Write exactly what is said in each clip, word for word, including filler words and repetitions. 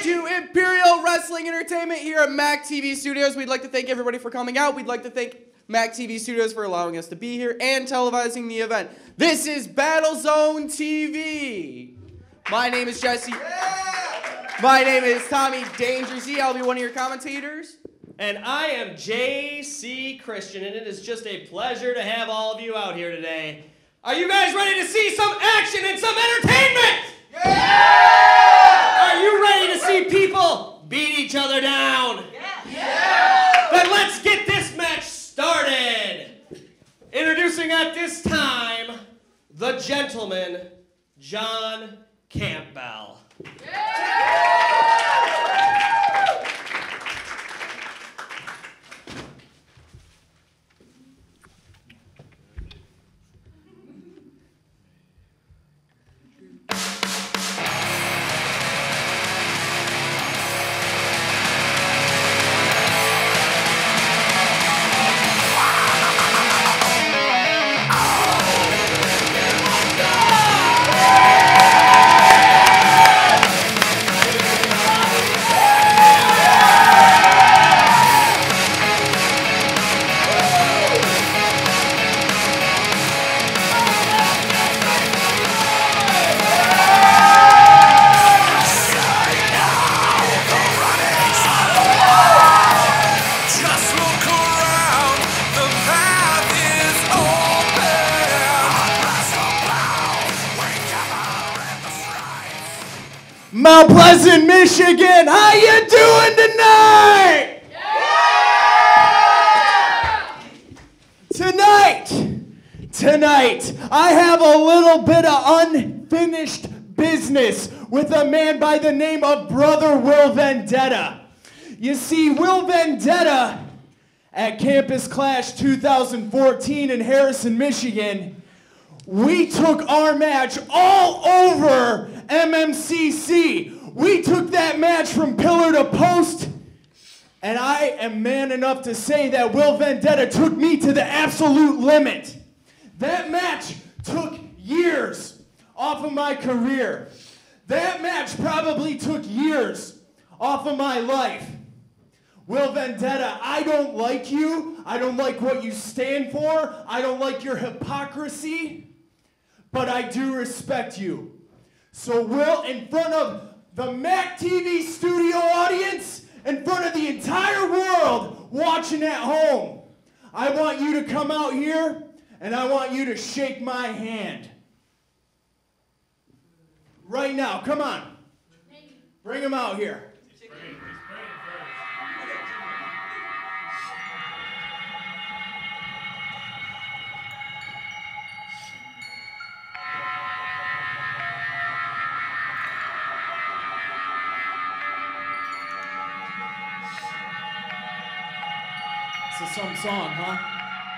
to Imperial Wrestling Entertainment here at Mac T V Studios. We'd like to thank everybody for coming out. We'd like to thank Mac T V Studios for allowing us to be here and televising the event. This is BattleZone T V. My name is Jesse. My name is Tommy Danger Z. I'll be one of your commentators. And I am J C Christian, and it is just a pleasure to have all of you out here today. Are you guys ready to see some action and some entertainment? Yeah! Are you ready to see people beat each other down? Yeah! Yeah! Then let's get this match started. Introducing at this time, the gentleman, John Campbell. Yeah! Mount Pleasant, Michigan, how you doing tonight? Yeah! Tonight, tonight, I have a little bit of unfinished business with a man by the name of Brother Will Vendetta. You see, Will Vendetta at Campus Clash two thousand fourteen in Harrison, Michigan, we took our match all over M M C C. We took that match from pillar to post, and I am man enough to say that Will Vendetta took me to the absolute limit. That match took years off of my career. That match probably took years off of my life. Will Vendetta, I don't like you. I don't like what you stand for. I don't like your hypocrisy, but I do respect you. So Will, in front of the Mac T V studio audience, in front of the entire world watching at home, I want you to come out here and I want you to shake my hand. Right now, come on. Bring him out here. It's some song, huh?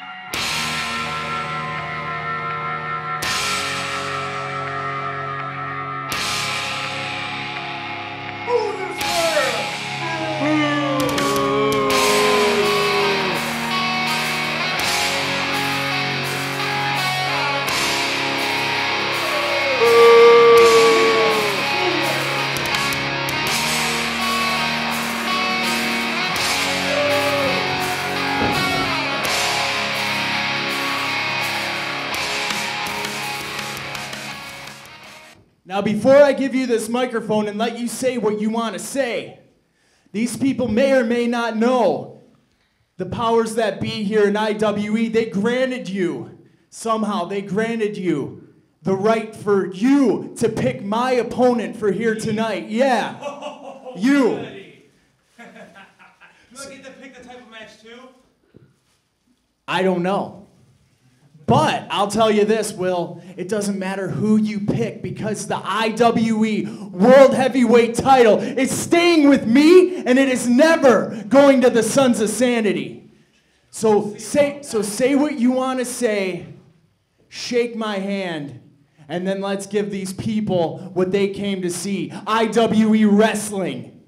Now, before I give you this microphone and let you say what you want to say, these people may or may not know the powers that be here in I W E. They granted you, somehow, they granted you the right for you to pick my opponent for here tonight. Yeah, oh, you. Do I get to pick the type of match too? I don't know. But I'll tell you this, Will, it doesn't matter who you pick because the I W E World Heavyweight title is staying with me and it is never going to the Sons of Sanity. So say, so say what you want to say, shake my hand, and then let's give these people what they came to see. I W E Wrestling.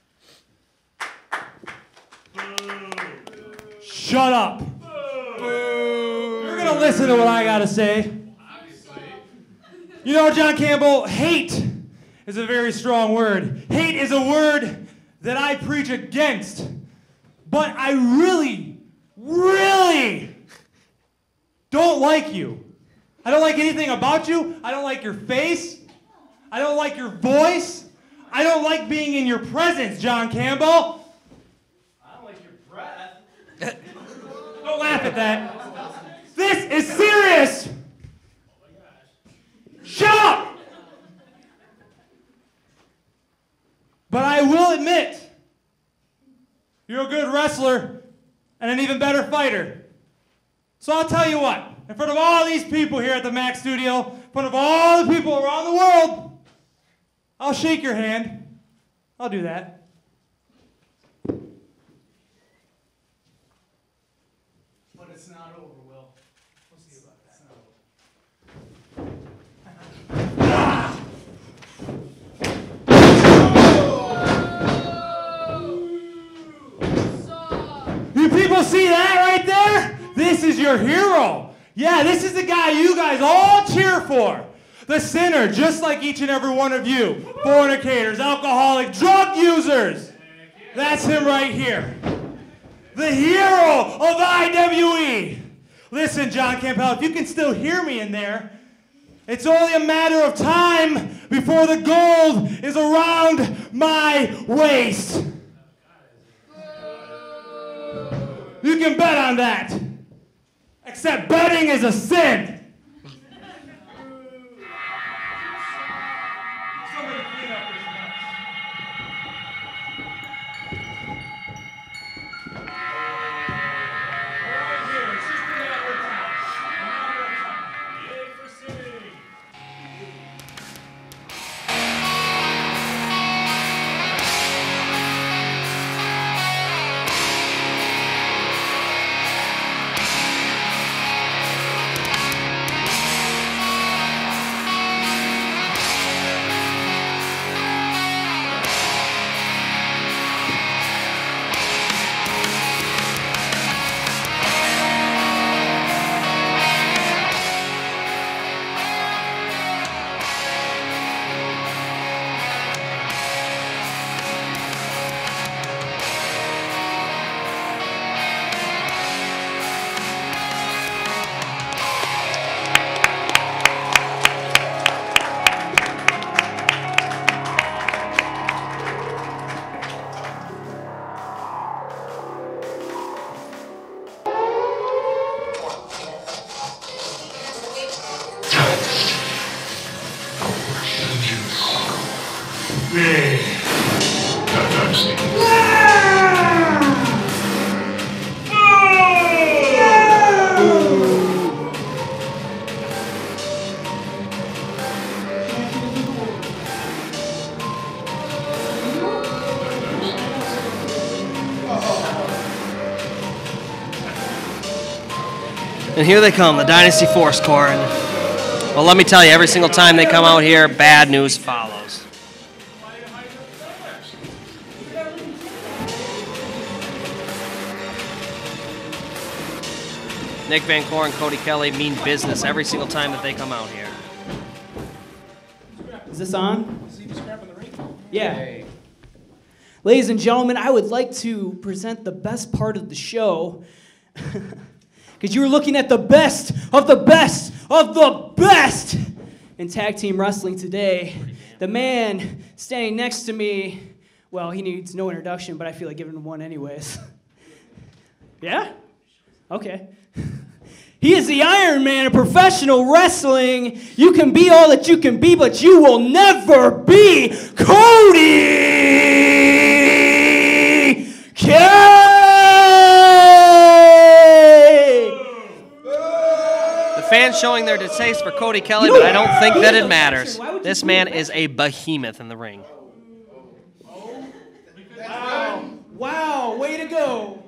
Shut up. Listen to what I gotta say. Obviously. You know, John Campbell, hate is a very strong word. Hate is a word that I preach against. But I really, really don't like you. I don't like anything about you. I don't like your face. I don't like your voice. I don't like being in your presence, John Campbell. I don't like your breath. Don't laugh at that. This is serious. Shut up. But I will admit, you're a good wrestler and an even better fighter. So I'll tell you what, in front of all these people here at the Mac Studio, in front of all the people around the world, I'll shake your hand. I'll do that. But it's not over, Will. We'll see about that. It's not over. You people see that right there? This is your hero. Yeah, this is the guy you guys all cheer for. The sinner, just like each and every one of you. Fornicators, alcoholic, drug users. That's him right here. The hero of I W E. Listen, John Campbell, if you can still hear me in there, it's only a matter of time before the gold is around my waist. You can bet on that. Except betting is a sin. Somebody clean up this mess. Right here. It's just a matter of time. A matter of time. Yay for sitting. And here they come, the Dynasty Force Corps. And, well, let me tell you, every single time they come out here, bad news follows. Nick VanCore and Cody Kelley mean business every single time that they come out here. Is this on? Yeah. Ladies and gentlemen, I would like to present the best part of the show. Because you were looking at the best of the best of the best in tag team wrestling today. The man standing next to me, well, he needs no introduction, but I feel like giving him one anyways. Yeah? Okay. He is the Ironman of professional wrestling. You can be all that you can be, but you will never be Cody Kelley. Fans showing their distaste for Cody Kelley, but I don't think that it matters. This man is a behemoth in the ring. Wow. Wow, way to go.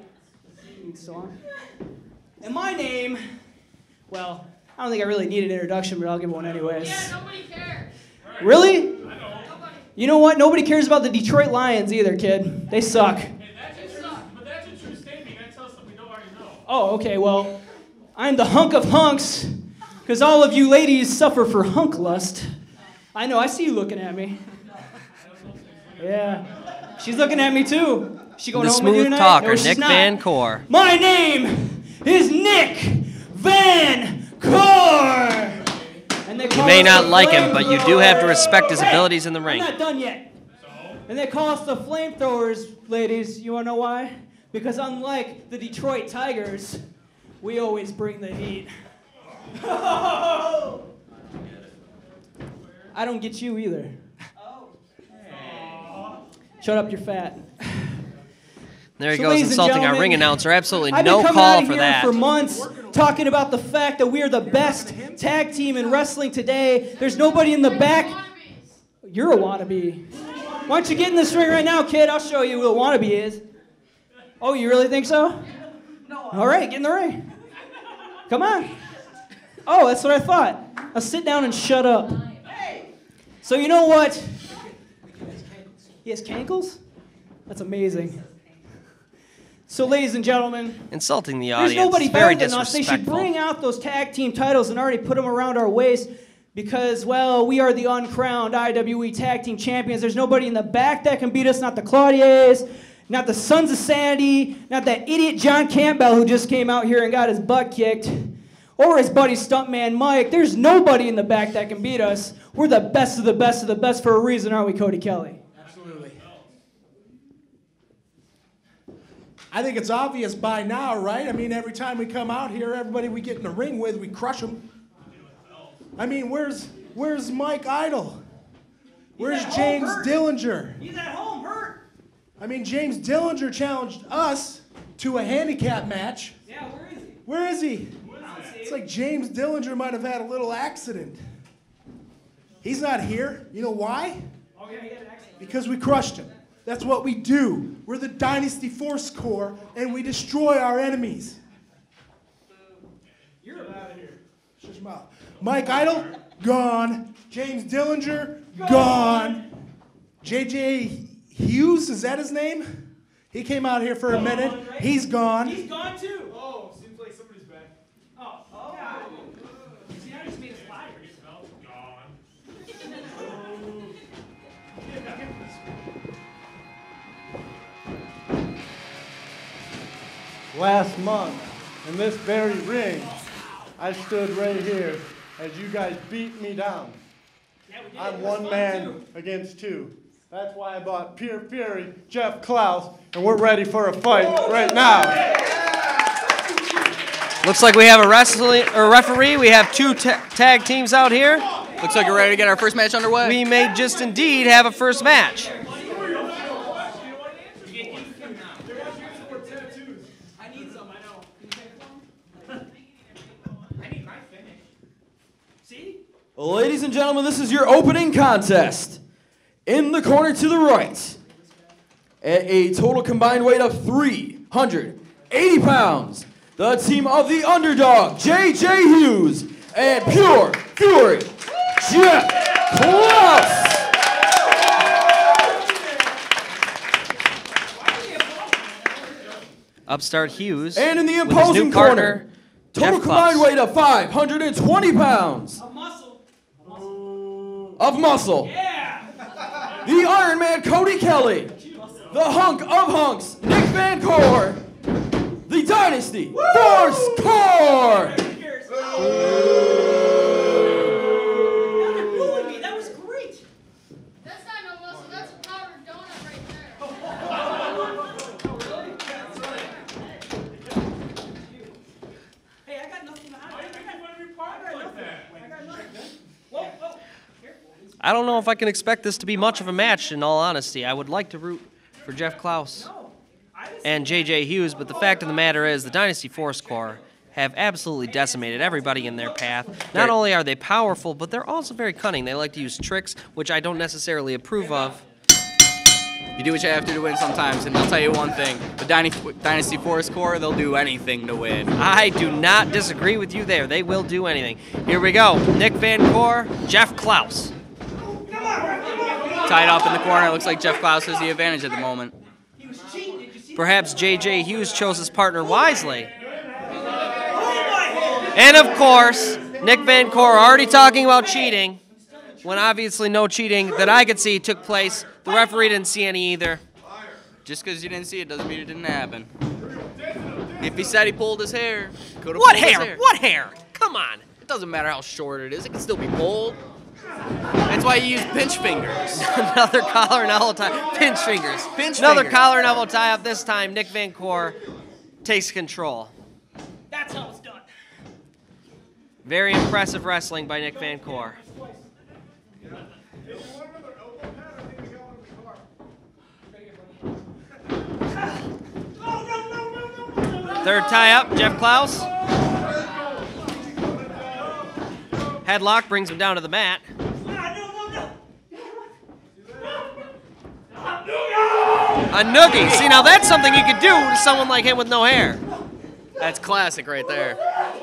And my name, well, I don't think I really need an introduction, but I'll give one anyways. Yeah, nobody cares. Really? I know. Nobody. You know what? Nobody cares about the Detroit Lions either, kid. They suck. Hey, that's a true, but that's a true statement. That tells something we don't already know. Oh, okay, well, I'm the hunk of hunks, because all of you ladies suffer for hunk lust. I know, I see you looking at me. Yeah. She's looking at me too. She going The home with you smooth tonight? talker, No, she's Nick not. VanCore. My name is Nick VanCore. And they You call may us not the like him, but you do have to flamethrowers. respect his Hey, abilities in the ring. I'm not done yet. And they call us the flamethrowers, ladies. You wanna know why? Because unlike the Detroit Tigers, we always bring the heat. I don't get you either. Shut up, you're fat. There he So, goes, ladies and insulting our gentlemen, ring announcer. Absolutely I've no been coming call out for here that. for months talking about the fact that we are the best tag team in wrestling today. There's nobody in the back. You're a wannabe. Why don't you get in this ring right now, kid? I'll show you who a wannabe is. Oh, you really think so? No. All right, get in the ring. Come on. Oh, that's what I thought. Now sit down and shut up. So you know what? He has cankles? That's amazing. So, ladies and gentlemen, Insulting the there's audience. nobody Very better than us. They should disrespectful. bring out those tag team titles and already put them around our waist because, well, we are the uncrowned I W E tag team champions. There's nobody in the back that can beat us, not the Claudias, not the Sons of Sanity, not that idiot John Campbell who just came out here and got his butt kicked, or his buddy Stuntman Mike. There's nobody in the back that can beat us. We're the best of the best of the best for a reason, aren't we, Cody Kelley? Absolutely. I think it's obvious by now, right? I mean, every time we come out here, everybody we get in the ring with, we crush them. I mean, where's where's Mike Idol? Where's He's at James home hurt. Dillinger? He's at home hurt. I mean, James Dillinger challenged us to a handicap match. Yeah, where is he? Where is he? I don't see It's him. like James Dillinger might have had a little accident. He's not here. You know why? Oh, yeah, he had an accident. Because we crushed him. That's what we do. We're the Dynasty Force Corps, and we destroy our enemies. You're out of here. Shut your mouth. Mike Idol, gone. James Dillinger, gone. J J Hughes, is that his name? He came out here for a minute. He's gone. He's gone too. Oh, seems like somebody's back. Oh, oh. See, I just made us liars. Last month, in this very ring, I stood right here as you guys beat me down. Yeah, we did. I'm It was one fun, man too. against two. That's why I bought Pure Fury, Jeff Clouse, and we're ready for a fight right now. Looks like we have a wrestling or referee. We have two ta tag teams out here. Looks like you're ready to get our first match underway. We may just indeed have a first match. Ladies and gentlemen, this is your opening contest. In the corner to the right, at a total combined weight of three hundred eighty pounds, the team of the underdog, J J Hughes, and Pure Fury, Jeff Clouse. Upstart Hughes. And in the with his new imposing partner, corner, total Jeff combined Clouse. weight of five hundred twenty pounds. A muscle. Of muscle. Yeah. The Ironman Cody Kelley. The hunk of hunks, Nick VanCore. The Dynasty Force Corps. Now they're booing me. That was great. That's not no muscle, that's a powdered donut right there. Hey, I got nothing to hide. I got nothing. I got nothing. Whoa, whoa. I don't know if I can expect this to be much of a match, in all honesty. I would like to root for Jeff Clouse and J J Hughes, but the fact of the matter is the Dynasty Force Corps have absolutely decimated everybody in their path. Not only are they powerful, but they're also very cunning. They like to use tricks, which I don't necessarily approve of. You do what you have to to win sometimes, and I'll tell you one thing. The Dynasty, Dynasty Force Corps, they'll do anything to win. I do not disagree with you there. They will do anything. Here we go. Nick VanCore, Jeff Clouse. Tied up in the corner, it looks like Jeff Clouse has the advantage at the moment. Perhaps J J Hughes chose his partner wisely. And of course, Nick VanCore already talking about cheating. when obviously no cheating that I could see took place. The referee didn't see any either. Just because you didn't see it doesn't mean it didn't happen. If he said he pulled his hair, could have What pulled hair? his hair. What hair? Come on. It doesn't matter how short it is. It can still be pulled. That's why you use pinch fingers. Another collar and elbow tie. Pinch fingers. Pinch Another fingers. collar and elbow tie up. This time, Nick VanCore takes control. That's how it's done. Very impressive wrestling by Nick VanCore. Third tie up, Jeff Clouse. Headlock brings him down to the mat. A noogie. See, now that's something you could do to someone like him with no hair. That's classic right there.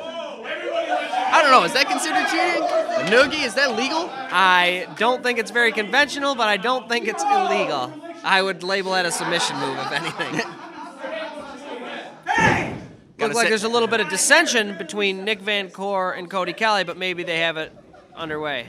I don't know, is that considered cheating? A noogie, is that legal? I don't think it's very conventional, but I don't think it's illegal. I would label that a submission move, if anything. Looks like there's a little bit of dissension between Nick VanCore and Cody Kelley, but maybe they have it underway.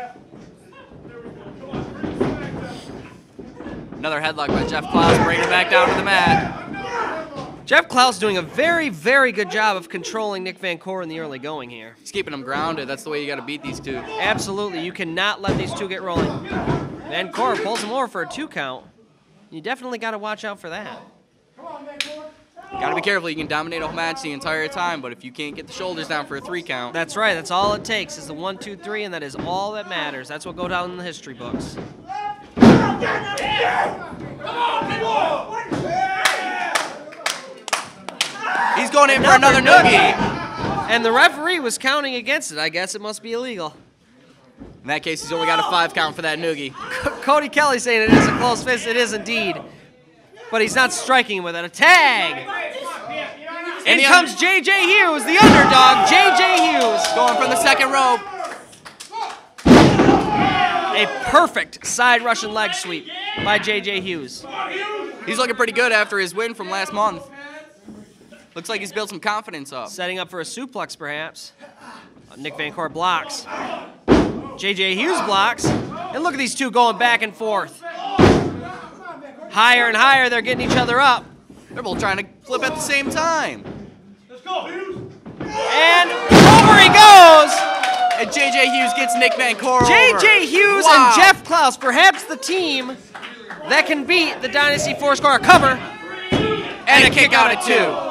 Another headlock by Jeff Clouse, bringing it back down to the mat. Jeff Clouse doing a very, very good job of controlling Nick VanCore in the early going here. He's keeping him grounded. That's the way you got to beat these two. Absolutely. You cannot let these two get rolling. VanCore pulls him over for a two count. You definitely got to watch out for that. Got to be careful. You can dominate a match the entire time, but if you can't get the shoulders down for a three count. That's right. That's all it takes is the one, two, three, and that is all that matters. That's what goes down in the history books. He's going in for another noogie. And the referee was counting against it. I guess it must be illegal. In that case, he's only got a five count for that noogie. Cody Kelley saying it is a close fist. It is indeed. But he's not striking with it. A tag. In comes J J Hughes, the underdog. J J Hughes. Going from the second rope. A perfect side Russian leg sweep by J J Hughes. He's looking pretty good after his win from last month. Looks like he's built some confidence up. Setting up for a suplex, perhaps. Uh, Nick VanCore blocks. J J Hughes blocks. And look at these two going back and forth. Higher and higher, they're getting each other up. They're both trying to flip at the same time. Let's go, Hughes. And over he goes. And J J Hughes gets Nick VanCore J over. J Hughes Wow. and Jeff Clouse, perhaps the team that can beat the Dynasty four-score cover. And, and a kick, kick out at two.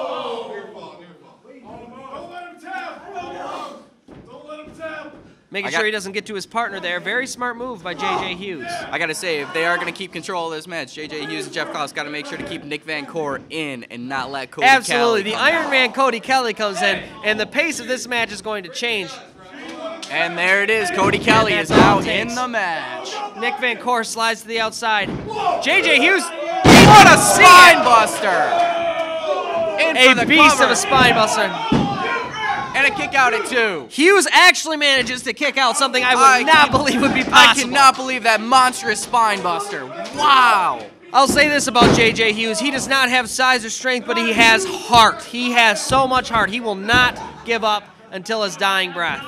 Making sure he doesn't get to his partner there. Very smart move by J J Hughes. I got to say, if they are going to keep control of this match, J J Hughes and Jeff Clouse got to make sure to keep Nick VanCore in and not let Cody Absolutely. Kelley The come Ironman out. Cody Kelley comes in, and the pace of this match is going to change. And there it is. Cody Kelley is out in the match. Nick VanCore slides to the outside. J J Hughes. What a spine buster! In A for the beast cover. of a spine buster. And a kick out at two. Hughes actually manages to kick out something I would I not can, believe would be I possible. cannot believe that monstrous spine buster. Wow. I'll say this about J J Hughes. He does not have size or strength, but he has heart. He has so much heart. He will not give up until his dying breath.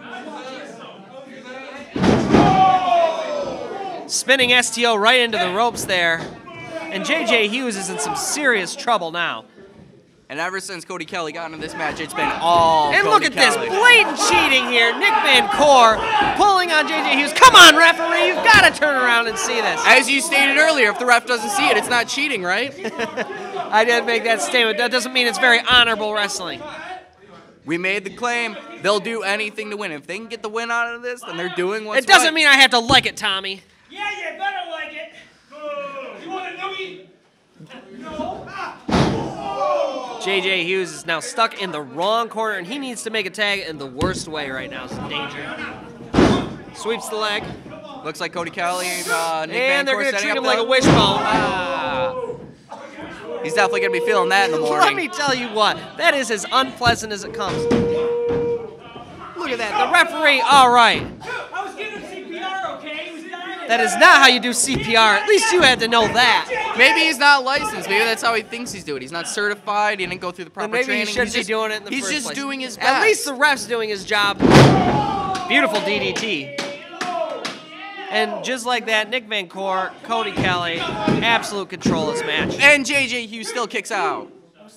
Spinning S T O right into the ropes there. And J J Hughes is in some serious trouble now. And ever since Cody Kelley got into this match, it's been all And Cody look at Kelley. this blatant cheating here. Nick VanCore pulling on J J Hughes. Come on, referee. You've got to turn around and see this. As you stated earlier, if the ref doesn't see it, it's not cheating, right? I did make that statement. That doesn't mean it's very honorable wrestling. We made the claim. They'll do anything to win. If they can get the win out of this, then they're doing what's It doesn't right. mean I have to like it, Tommy. Yeah, you better like it. You want a noogie? No. J J Hughes is now stuck in the wrong corner, and he needs to make a tag in the worst way right now. It's danger. Sweeps the leg. Looks like Cody Kelley and uh, Nick And they're VanCore going to setting treat up him the- like a wishbone. Ah. He's definitely going to be feeling that in the morning. Let me tell you what, that is as unpleasant as it comes. Look at that, the referee, all right. I was giving him C P R, okay? He was dying. That is not how you do C P R. At least you had to know that. Maybe he's not licensed. Maybe that's how he thinks he's doing it. He's not certified. He didn't go through the proper Then maybe training. he should he's be just, doing it in the He's first just place. doing his best. At least the ref's doing his job. Beautiful D D T. And just like that, Nick VanCore, Cody Kelley, absolute control of this match. And J J Hughes still kicks out.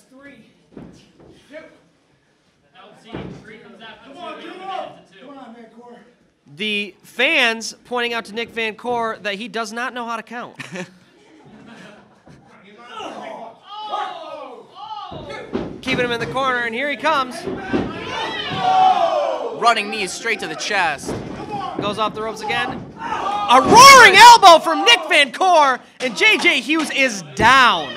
The fans pointing out to Nick VanCore that he does not know how to count. Keeping him in the corner, and here he comes. Running knees straight to the chest. Goes off the ropes again. A roaring elbow from Nick VanCore, and J J Hughes is down.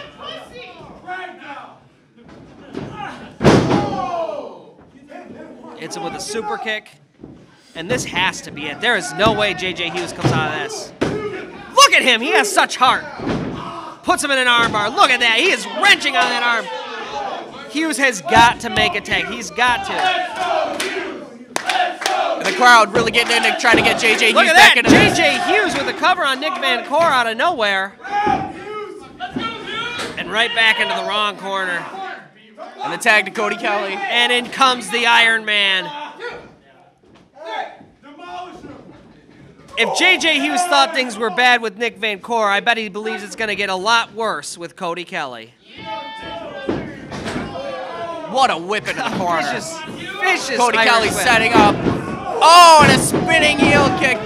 Hits him with a super kick. And this has to be it. There is no way J J Hughes comes out of this. Look at him. He has such heart. Puts him in an armbar. Look at that. He is wrenching on that arm. Hughes has got to make a tag. He's got to. And the crowd really getting into trying to get J J Hughes Look at back that. into J this. J Hughes with a cover on Nick VanCore out of nowhere. And right back into the wrong corner. And the tag to Cody Kelley. And in comes the Ironman. If J J Hughes thought things were bad with Nick VanCore, I bet he believes it's going to get a lot worse with Cody Kelley. What a whip into the corner. Vicious, vicious Cody Irish Kelley whip. setting up. Oh, and a spinning heel kick.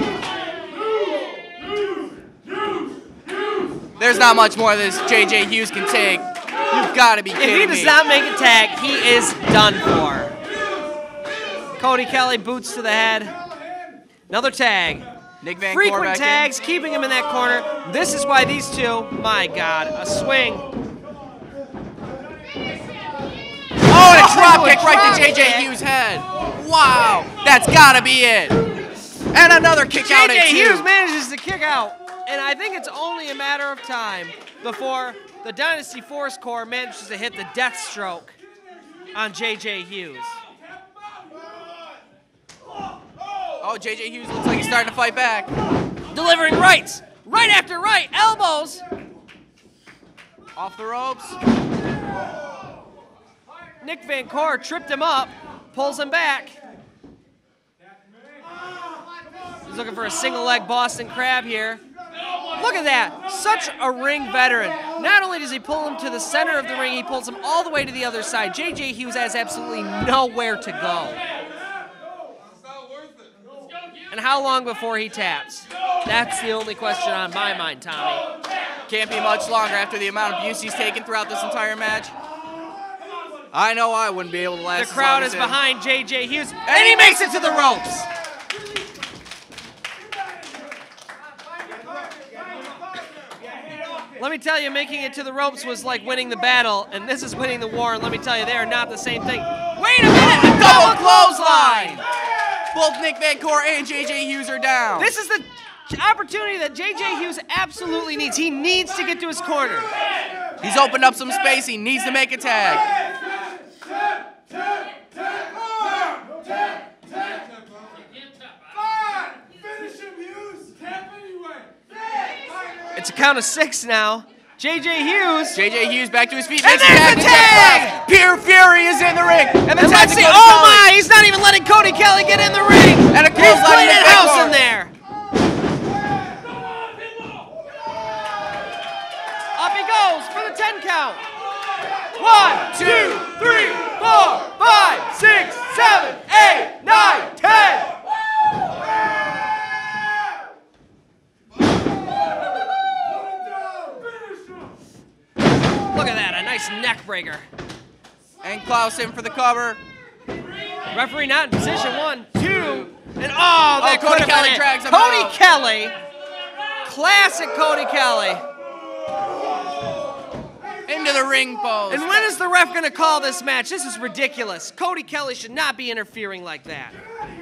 There's not much more this J J Hughes can take. You've got to be kidding me. If he does not make a tag, he is done for. Cody Kelley, boots to the head. Another tag. Nick VanCore Frequent back tags, in. keeping him in that corner. This is why these two, my God, a swing. Oh, and a drop Oh, kick a right drop to J J kick. Hughes' head. Wow, that's got to be it. And another kick out at J J two. Hughes manages to kick out. And I think it's only a matter of time before the Dynasty Force Corps manages to hit the death stroke on J J Hughes. Oh, J J Hughes looks like he's starting to fight back. Delivering rights, right after right, elbows. Off the ropes. Nick VanCore tripped him up, pulls him back. He's looking for a single leg Boston Crab here. Look at that, such a ring veteran. Not only does he pull him to the center of the ring, he pulls him all the way to the other side. J J Hughes has absolutely nowhere to go. And how long before he taps? That's the only question on my mind, Tommy. Can't be much longer after the amount of abuse he's taken throughout this entire match. I know I wouldn't be able to last The crowd is as long as him. behind J J Hughes, and he makes it to the ropes. Let me tell you, making it to the ropes was like winning the battle, and this is winning the war, and let me tell you, they are not the same thing. Wait a minute, a double clothesline! Both Nick VanCore and J J Hughes are down. This is the opportunity that J J Hughes absolutely needs. He needs to get to his corner. He's opened up some space. He needs to make a tag. It's a count of six now. J J Hughes. J J Hughes back to his feet. And makes there's the the tag! Pure Fury is in the ring. And the And tag let's to see. Cody Oh Kelley. my! He's not even letting Cody Kelley get in the ring. And a He's clothesline playing to that Nick house VanCore. in there. Up he goes for the ten count. One, two, three, four, five, six, seven, eight, nine, ten. Look at that, a nice neck breaker. And Clouse in for the cover. Referee not in position. One, two, and oh, that Oh, Cody could have Kelley been it. drags him Cody out. Kelley, classic Cody Kelley. Into the ring post. And when is the ref going to call this match? This is ridiculous. Cody Kelley should not be interfering like that.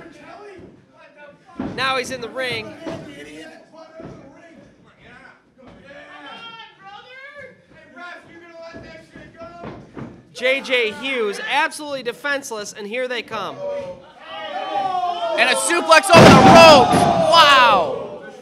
Now he's in the ring. J J Hughes, absolutely defenseless, and here they come. And a suplex over the ropes. Wow.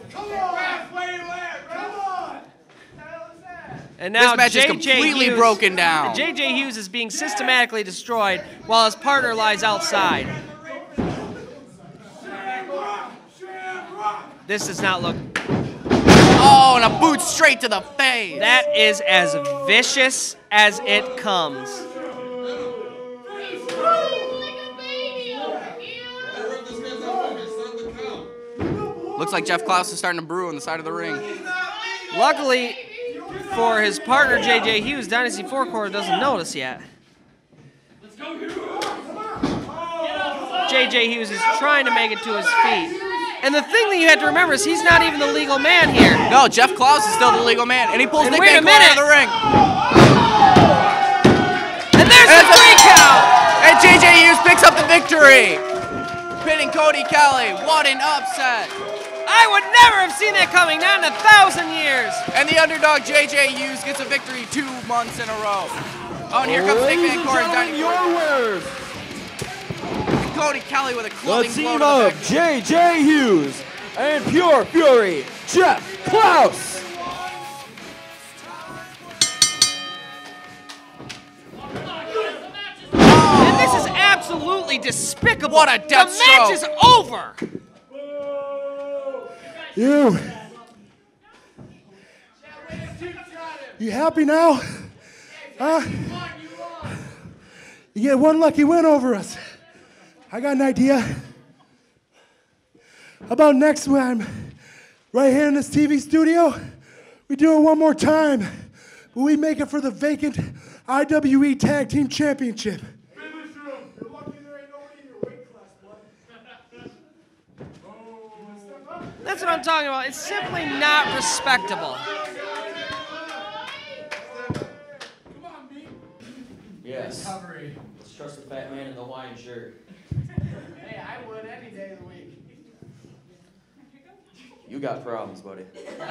And now This match J J is completely Hughes, broken down. J J Hughes is being systematically destroyed while his partner lies outside. This does not look... Oh, and a boot straight to the face. That is as vicious as it comes. Looks like Jeff Clouse is starting to brew on the side of the ring. Luckily for his partner, J J Hughes, Dynasty four core doesn't notice yet. J J Hughes is trying to make it to his feet. And the thing that you have to remember is he's not even the legal man here. No, Jeff Clouse is still the legal man, and he pulls Nick wait a VanCore out of minute. the ring. And there's And the three count! And J J Hughes picks up the victory. Pinning Cody Kelley. What an upset. I would never have seen that coming, not in a thousand years. And the underdog J J Hughes gets a victory two months in a row. Oh, and here comes Nick VanCore and Dynasty. your winners, And Cody Kelley with a the clubbing team blow to the of J J Hughes and Pure Fury, Jeff Clouse. And this is absolutely despicable. What a death The match stroke. is over. You. You happy now? Huh? You get one lucky win over us. I got an idea. How about next time, right here in this T V studio, we do it one more time, but we make it for the vacant I W E Tag Team Championship. That's what I'm talking about. It's simply not respectable. Yes. Let's trust the fat man in the Hawaiian shirt. Hey, I would any day of the week. You got problems, buddy.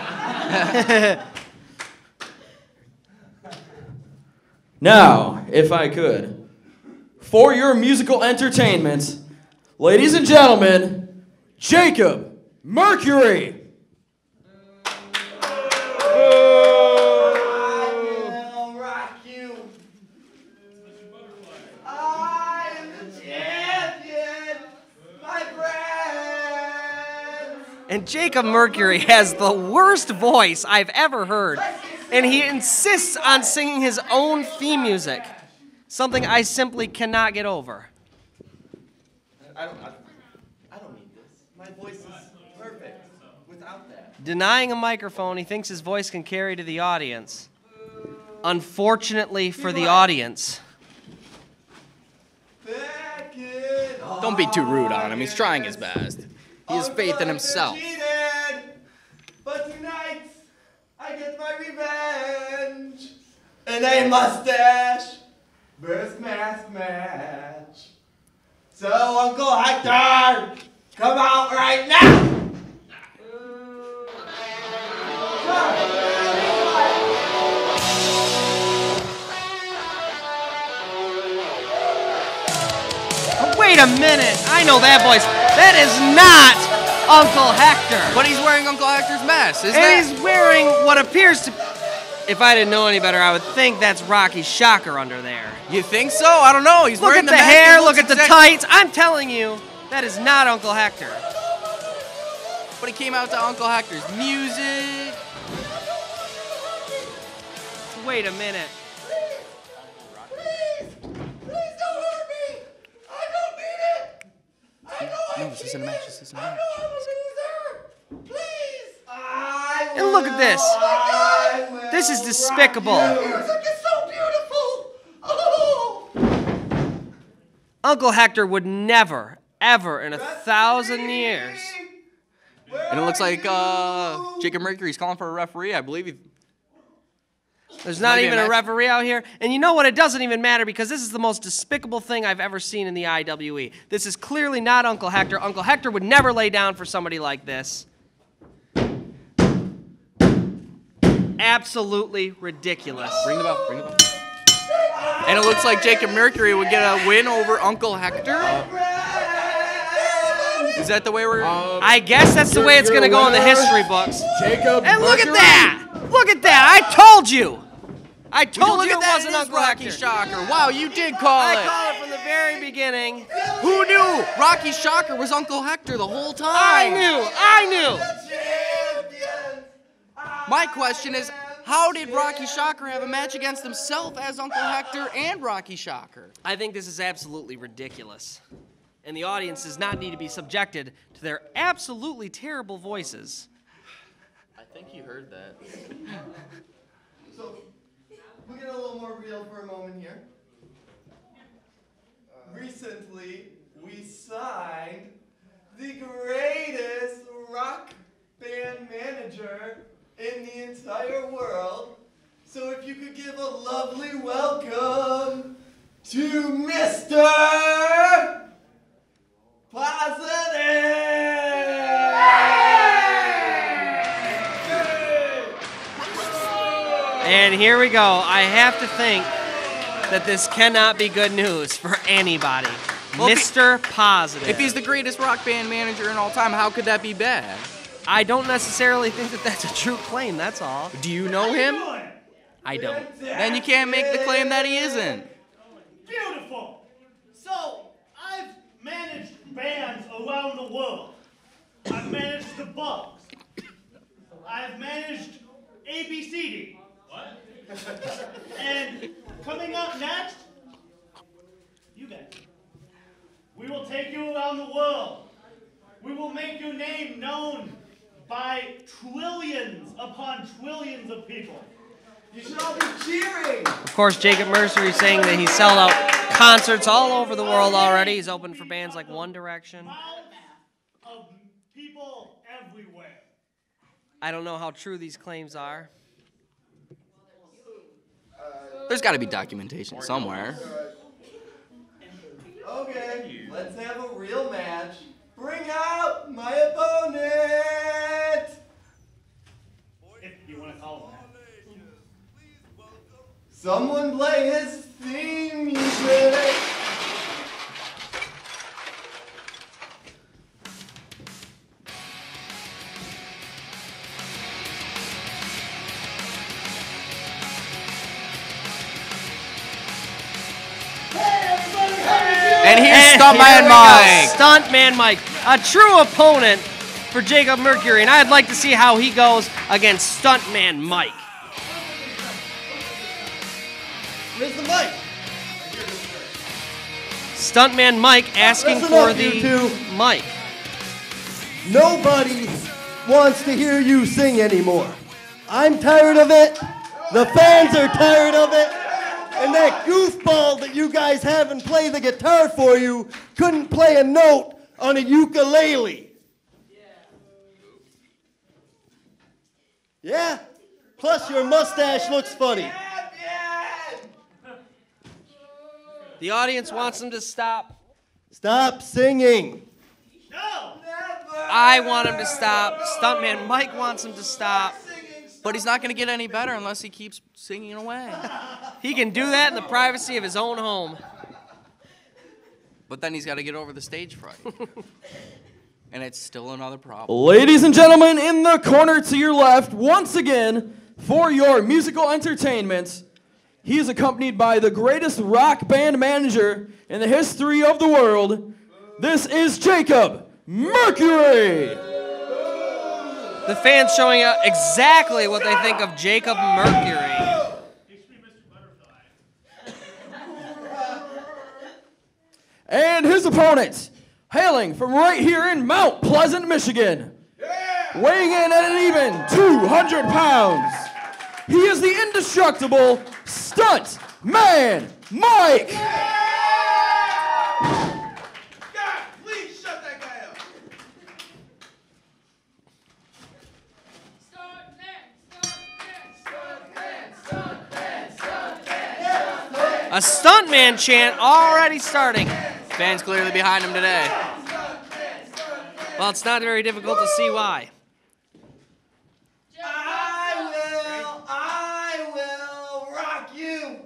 Now, if I could, for your musical entertainment, ladies and gentlemen, Jacob Mercury. And Jacob Mercury has the worst voice I've ever heard. And he insists on singing his own theme music. Something I simply cannot get over. I don't, I, I don't need this. My voice is perfect without that. Denying a microphone he thinks his voice can carry to the audience. Unfortunately for the audience. Don't be too rude on him. He's trying his best. He has faith in himself. But tonight, I get my revenge. And a mustache versus mask match. So, Uncle Hector, come out right now! Wait a minute, I know that voice. That is not Uncle Hector. But he's wearing Uncle Hector's mask, isn't And it? he's wearing what appears to... If I didn't know any better, I would think that's Rocky's shocker under there. You think so? I don't know. He's Look wearing at the the mask. hair, It look looks at the exact- tights. I'm telling you, that is not Uncle Hector. But he came out to Uncle Hector's music. Wait a minute. No, this isn't a match. This isn't a match. And look at this. This is despicable. Uncle Hector would never, ever in a thousand years. And it looks like uh, Jacob Mercury's calling for a referee. I believe he... There's not Maybe a even a match. referee out here. And you know what? It doesn't even matter because this is the most despicable thing I've ever seen in the I W E. This is clearly not Uncle Hector. Uncle Hector would never lay down for somebody like this. Absolutely ridiculous. Ring the bell. Ring the bell. And it looks like Jacob Mercury would get a win over Uncle Hector. Is that the way we're... I guess that's the way it's going to go in the history books. Jacob And look at Mercury. that! Look at that! I told you! I told Look you at it that, wasn't it is Uncle Rocky Hector. Shocker. Wow, you did call I it. called it from the very beginning. Who knew Rocky Shocker was Uncle Hector the whole time? I knew. I knew. My question is, how did Rocky Shocker have a match against himself as Uncle Hector and Rocky Shocker? I think this is absolutely ridiculous. And the audience does not need to be subjected to their absolutely terrible voices. I think you heard that. So, we get a little more real for a moment here. Uh, recently, we signed the greatest rock band manager in the entire world. So if you could give a lovely welcome to Mister Positive! And here we go. I have to think that this cannot be good news for anybody. Well, if Mister Positive. If he's the greatest rock band manager in all time, how could that be bad? I don't necessarily think that that's a true claim, that's all. Do you know him? I don't. Then you can't make the claim that he isn't. Beautiful. So, I've managed bands around the world. I've managed the Bugs. I've managed A B C D. What? And coming up next, you guys. We will take you around the world. We will make your name known by trillions upon trillions of people. You should all be cheering! Of course, Jacob Mercury is saying that he sold out concerts all over the world already. He's opened for bands like One Direction. Of people everywhere. I don't know how true these claims are. There's got to be documentation somewhere. Okay, let's have a real match. Bring out my opponent! If you want to call him that. Someone play his theme music! And here's And Stuntman here we Mike. go, Stuntman Mike, a true opponent for Jacob Mercury, and I'd like to see how he goes against Stuntman Mike. Where's the mic? Stuntman Mike asking Listen for up, you the two. mic. Nobody wants to hear you sing anymore. I'm tired of it. The fans are tired of it. And that goofball that you guys have and play the guitar for you couldn't play a note on a ukulele. Yeah? Plus your mustache looks funny. The audience wants him to stop. Stop singing. No! I want him to stop. Stuntman Mike wants him to stop. But he's not going to get any better unless he keeps singing away. He can do that in the privacy of his own home. But then he's got to get over the stage fright. And it's still another problem. Ladies and gentlemen, in the corner to your left, once again, for your musical entertainment, he is accompanied by the greatest rock band manager in the history of the world. This is Jacob Mercury. The fans showing out exactly what they think of Jacob Mercury. And his opponent, hailing from right here in Mount Pleasant, Michigan, weighing in at an even two hundred pounds. He is the indestructible Stuntman Mike. God, please shut that guy up. A stuntman chant already starting. Fans clearly behind him today. Well, it's not very difficult to see why. I will, I will rock you.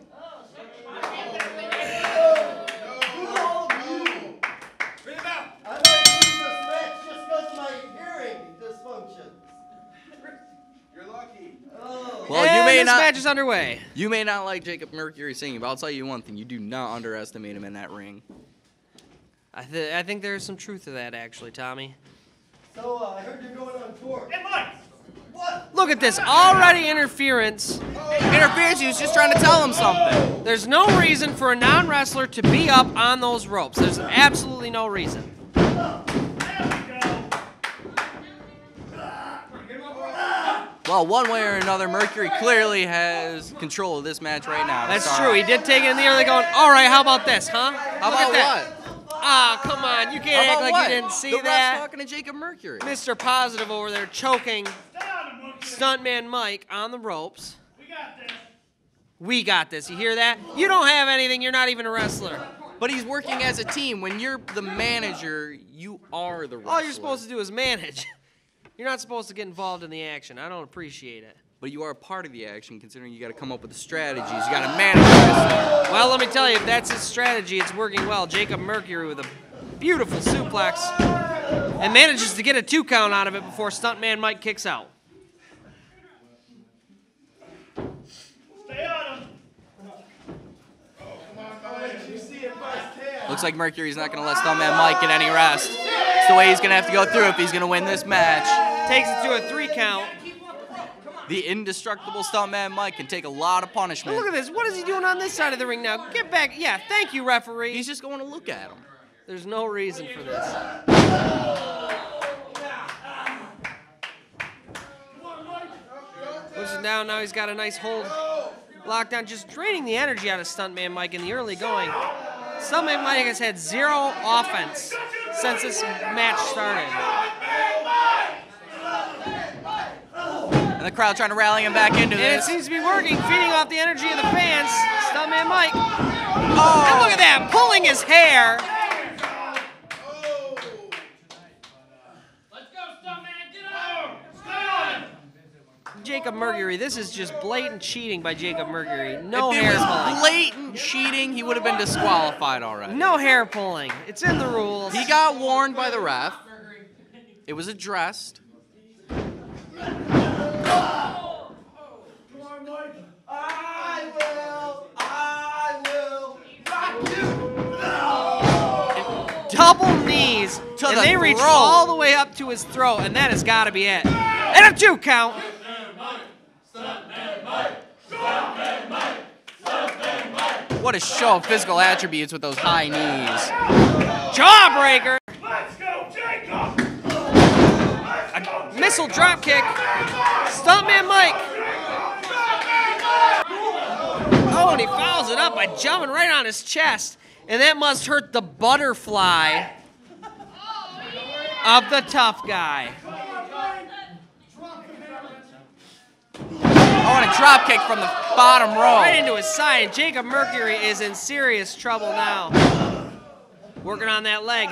Bring him out. I'm not using this match just because my hearing dysfunction. You're locked Well, and you may this not. match is underway. You may not like Jacob Mercury singing, but I'll tell you one thing: you do not underestimate him in that ring. I, th I think there's some truth to that, actually, Tommy. So uh, I heard you're going on tour. Hey, Mike! What? Look at this, already interference. Interference. He was just trying to tell him something. There's no reason for a non-wrestler to be up on those ropes. There's absolutely no reason. Well, one way or another, Mercury clearly has control of this match right now. That's Sorry. true. He did take it in the early going, all right, how about this, huh? How Look about at that. what? Ah, come on. You How can't act about like what? you didn't see the ref's that. talking to Jacob Mercury. Mister Positive over there choking Stuntman Mike on the ropes. We got this. We got this. You hear that? You don't have anything. You're not even a wrestler. But he's working as a team. When you're the manager, you are the wrestler. All you're supposed to do is manage. You're not supposed to get involved in the action. I don't appreciate it. But you are a part of the action, considering you got to come up with the strategies. You got to manage this. Well, let me tell you, if that's his strategy, it's working well. Jacob Mercury with a beautiful suplex and manages to get a two count out of it before Stuntman Mike kicks out. Stay on him. Looks like Mercury's not going to let Stuntman Mike get any rest. It's the way he's going to have to go through if he's going to win this match. Takes it to a three count. The indestructible Stuntman Mike can take a lot of punishment. Look at this. What is he doing on this side of the ring now? Get back. Yeah, thank you, referee. He's just going to look at him. There's no reason for this. Pushes down. Now he's got a nice hold. Lockdown, just draining the energy out of Stuntman Mike in the early going. Stuntman Mike has had zero offense since this match started. And the crowd trying to rally him back into And this. it seems to be working, feeding off the energy of the fans. Stuntman Mike. Oh. And look at that, pulling his hair. Let's go, Stuntman. Get up. Stay on. Jacob Mercury, this is just blatant cheating by Jacob Mercury. No If it hair was pulling. blatant cheating, he would have been disqualified already. No hair pulling. It's in the rules. He got warned by the ref. It was addressed. I will. I will rock you. Double knees, To and the they reach throat. all the way up to his throat, and that has got to be it. And a two count. What a show of physical attributes with those high knees. Jawbreaker. Let's go, Jacob. A missile drop kick. Stuntman Mike. Oh, and he fouls it up by jumping right on his chest. And that must hurt the butterfly of the tough guy. Oh, and a drop kick from the bottom row. Right into his side. And Jacob Mercury is in serious trouble now. Working on that leg.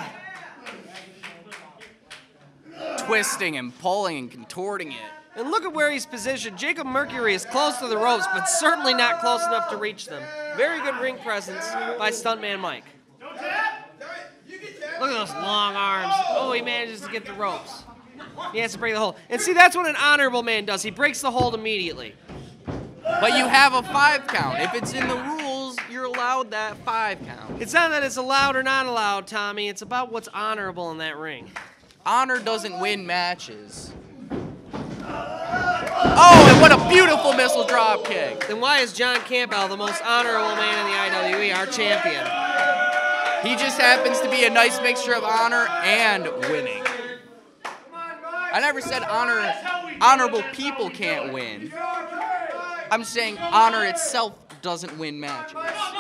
Twisting and pulling and contorting it. And look at where he's positioned. Jacob Mercury is close to the ropes, but certainly not close enough to reach them. Very good ring presence by Stuntman Mike. Look at those long arms. Oh, he manages to get the ropes. He has to break the hold. And see, that's what an honorable man does. He breaks the hold immediately. But you have a five count. If it's in the rules, you're allowed that five count. It's not that it's allowed or not allowed, Tommy. It's about what's honorable in that ring. Honor doesn't win matches. Oh, and what a beautiful missile drop kick. Then why is John Campbell the most honorable man in the I W E, our champion? He just happens to be a nice mixture of honor and winning. I never said honor, honorable people can't win. I'm saying honor itself doesn't win matches.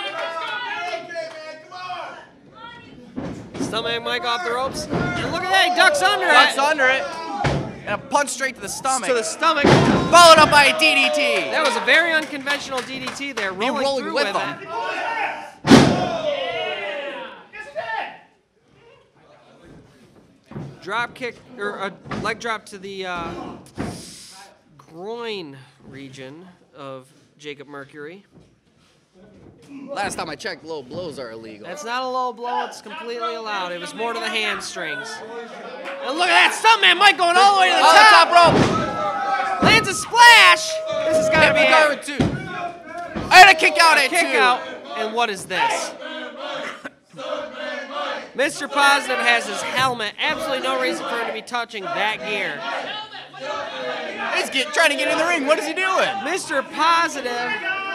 Stuntman Mike off the ropes. And look at that, he ducks under Ducks it. under it. And a punch straight to the stomach. To the stomach. Followed up by a D D T. That was a very unconventional D D T there. Rolling, rolling through with with them. it. Drop kick, or a leg drop to the uh, groin region of Jacob Mercury. Last time I checked, low blows are illegal. That's not a low blow, it's completely allowed. It was more to the hamstrings. And look at that, Stuntman Mike going all the way to the Oh, top. the top rope. Lands a splash. be cover two. And a kick out at kick two. out. And what is this? Mister Positive has his helmet. Absolutely no reason for him to be touching that gear. He's get, trying to get in the ring. What is he doing? Mister Positive.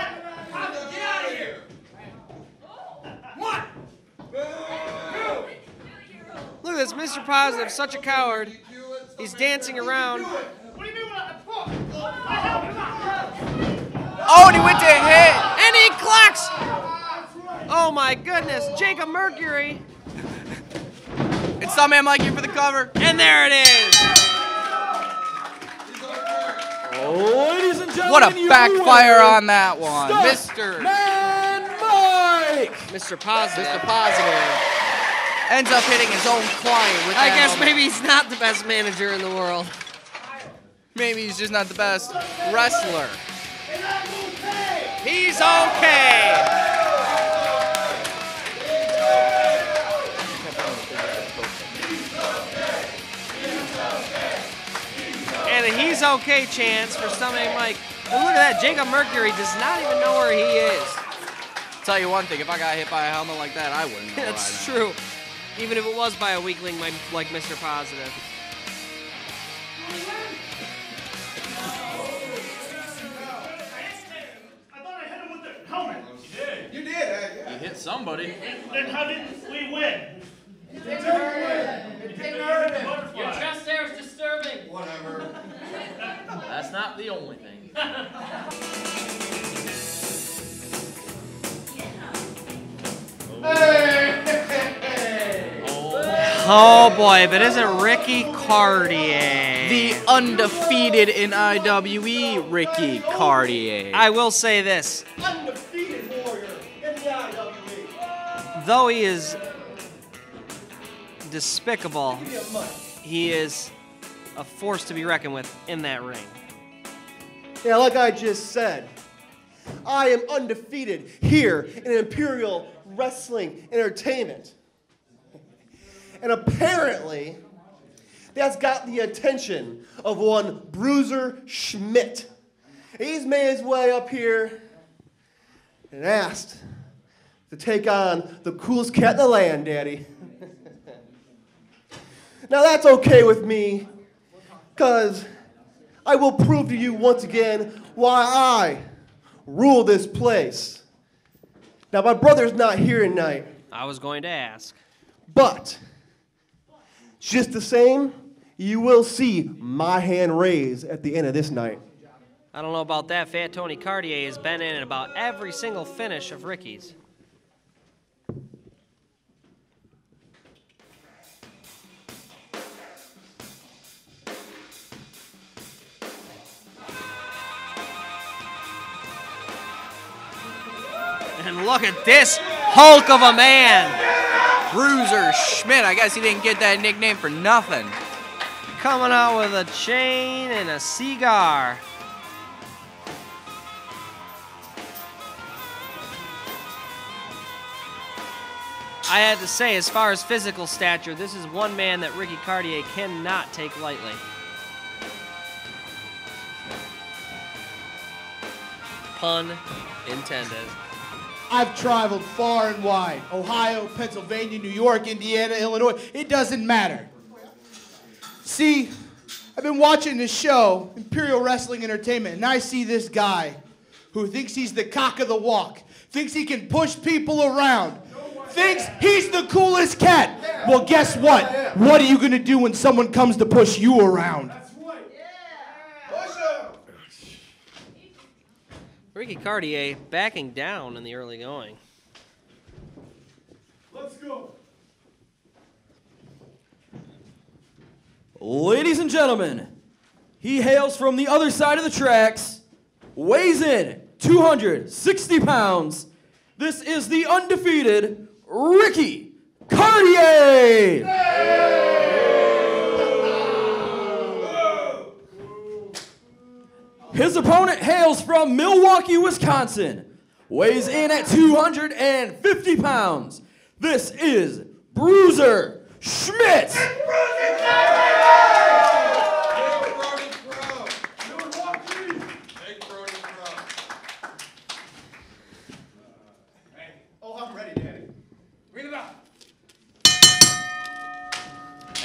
Look at this, Mister Positive, such a coward. He's dancing around. Oh, and he went to hit. And he clocks. Oh my goodness, Jacob Mercury. And Stuntman Mikey for the cover. And there it is. Ladies and gentlemen, What a backfire on that one. Mister Man Mike. Mister Positive. Mister Positive ends up hitting his own client with I that guess helmet. maybe he's not the best manager in the world. Maybe he's just not the best wrestler. He's okay. And a he's okay chance for Stuntman Mike. And look at that, Jacob Mercury does not even know where he is. Tell you one thing, if I got hit by a helmet like that, I wouldn't know. That's true. Even if it was by a weakling like, like Mister Positive. I thought I hit him with the helmet. You did. You did, uh, yeah. You hit somebody. Then how did we win? You didn't earn it. You didn't earn it. Your chest hair is disturbing. Whatever. That's not the only thing. Oh boy, but isn't Ricky Caurdiea? The undefeated in I W E, Ricky Caurdiea. I will say this. Undefeated warrior in the I W E. Though he is despicable, he is a force to be reckoned with in that ring. Yeah, like I just said, I am undefeated here in Imperial Wrestling Entertainment. And apparently, that's got the attention of one Bruiser Schmidt. He's made his way up here and asked to take on the coolest cat in the land, Daddy. Now that's okay with me, because I will prove to you once again why I rule this place. Now my brother's not here tonight, I was going to ask. but just the same, you will see my hand raised at the end of this night. I don't know about that. Fat Tony Caurdiea has been in about every single finish of Ricky's. And look at this Hulk of a man. Bruiser Schmidt. I guess he didn't get that nickname for nothing. Coming out with a chain and a cigar. I had to say, as far as physical stature, this is one man that Ricky Caurdiea cannot take lightly. Pun intended. I've traveled far and wide. Ohio, Pennsylvania, New York, Indiana, Illinois. It doesn't matter. See, I've been watching this show, Imperial Wrestling Entertainment, and I see this guy who thinks he's the cock of the walk, thinks he can push people around, thinks he's the coolest cat. Well, guess what? What are you going to do when someone comes to push you around? Ricky Caurdiea backing down in the early going. Let's go. Ladies and gentlemen, he hails from the other side of the tracks, weighs in two hundred sixty pounds. This is the undefeated Ricky Caurdiea. His opponent hails from Milwaukee, Wisconsin, weighs in at two hundred fifty pounds. This is Bruiser Schmidt.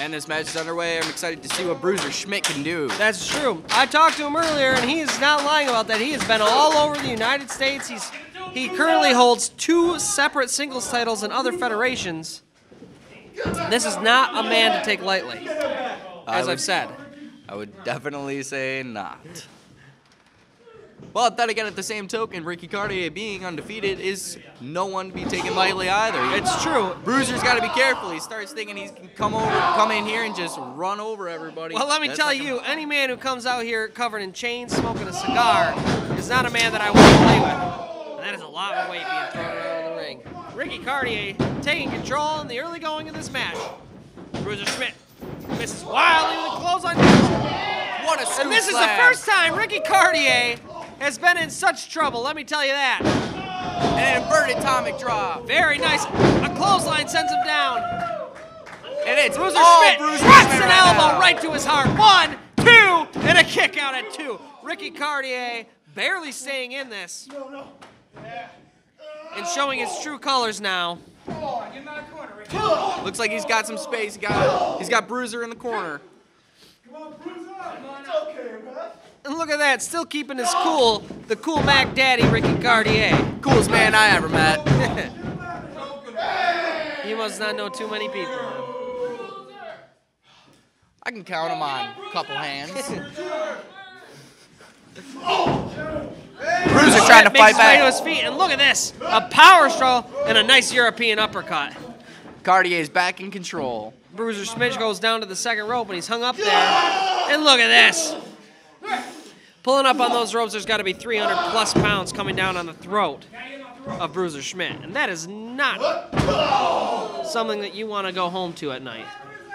And this match is underway. I'm excited to see what Bruiser Schmidt can do. That's true. I talked to him earlier, and he is not lying about that. He has been all over the United States. He's he currently holds two separate singles titles in other federations. This is not a man to take lightly, as would, I've said. I would definitely say not. But then again, at the same token, Ricky Caurdiea being undefeated is no one to be taken lightly either. It's true. Bruiser's got to be careful. He starts thinking he can come over, come in here and just run over everybody. Well, let me That's tell like you, any man who comes out here covered in chains, smoking a cigar, is not a man that I want to play with. And that is a lot of weight being thrown around in the ring. Ricky Caurdiea taking control in the early going of this match. Bruiser Schmidt misses wildly with a clothesline. What a scoop And this is slam. the first time Ricky Caurdiea has been in such trouble, let me tell you that. An inverted atomic drop. Very nice. A clothesline sends him down. And it's Bruiser all Schmidt Bruiser drops Schmidt an right elbow now. right to his heart. One, two, and a kick out at two. Ricky Caurdiea barely staying in this. And showing his true colors now. Looks like he's got some space. He got, he's got Bruiser in the corner. And look at that, still keeping his cool, the cool Mac Daddy, Ricky Caurdiea. Coolest man I ever met. You must not know too many people. I can count him on a couple hands. Bruiser trying to Makes fight his way to back. his feet, and look at this, a power struggle and a nice European uppercut. Caurdiea's back in control. Bruiser Schmidt goes down to the second rope, and he's hung up there. And look at this. Pulling up on those ropes, there's got to be three hundred plus pounds coming down on the throat of Bruiser Schmidt. And that is not something that you want to go home to at night.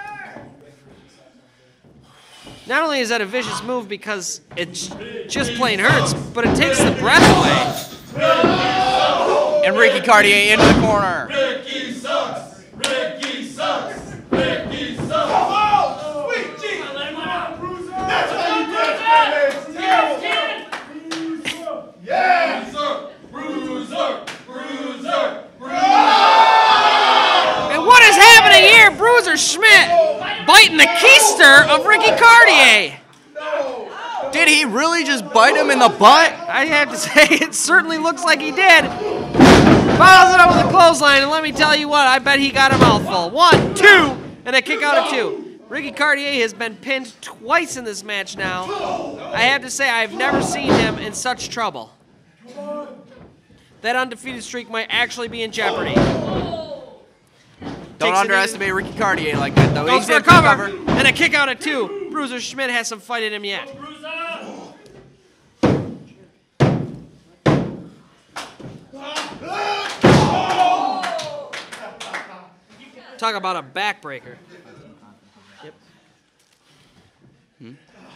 Not only is that a vicious move because it just plain hurts, but it takes the breath away. And Ricky Caurdiea into the corner. Ricky sucks. Ricky sucks. Ricky sucks. Oh, sweet Jesus. That's how you dance, baby. Yeah. Bruiser. Bruiser. Bruiser. And what is happening here? Bruiser Schmidt biting the keister of Ricky Caurdiea. Did he really just bite him in the butt? I have to say, it certainly looks like he did. Follows it up with a clothesline, and let me tell you what, I bet he got a mouthful. One, two, and a kick out of two. Ricky Caurdiea has been pinned twice in this match now. I have to say, I've never seen him in such trouble. That undefeated streak might actually be in jeopardy. Don't underestimate Ricky Caurdiea like that, though. Goes He's for a in cover, and a kick out at two. Bruiser Schmidt has some fight in him yet. Talk about a backbreaker. Yep. Hmm?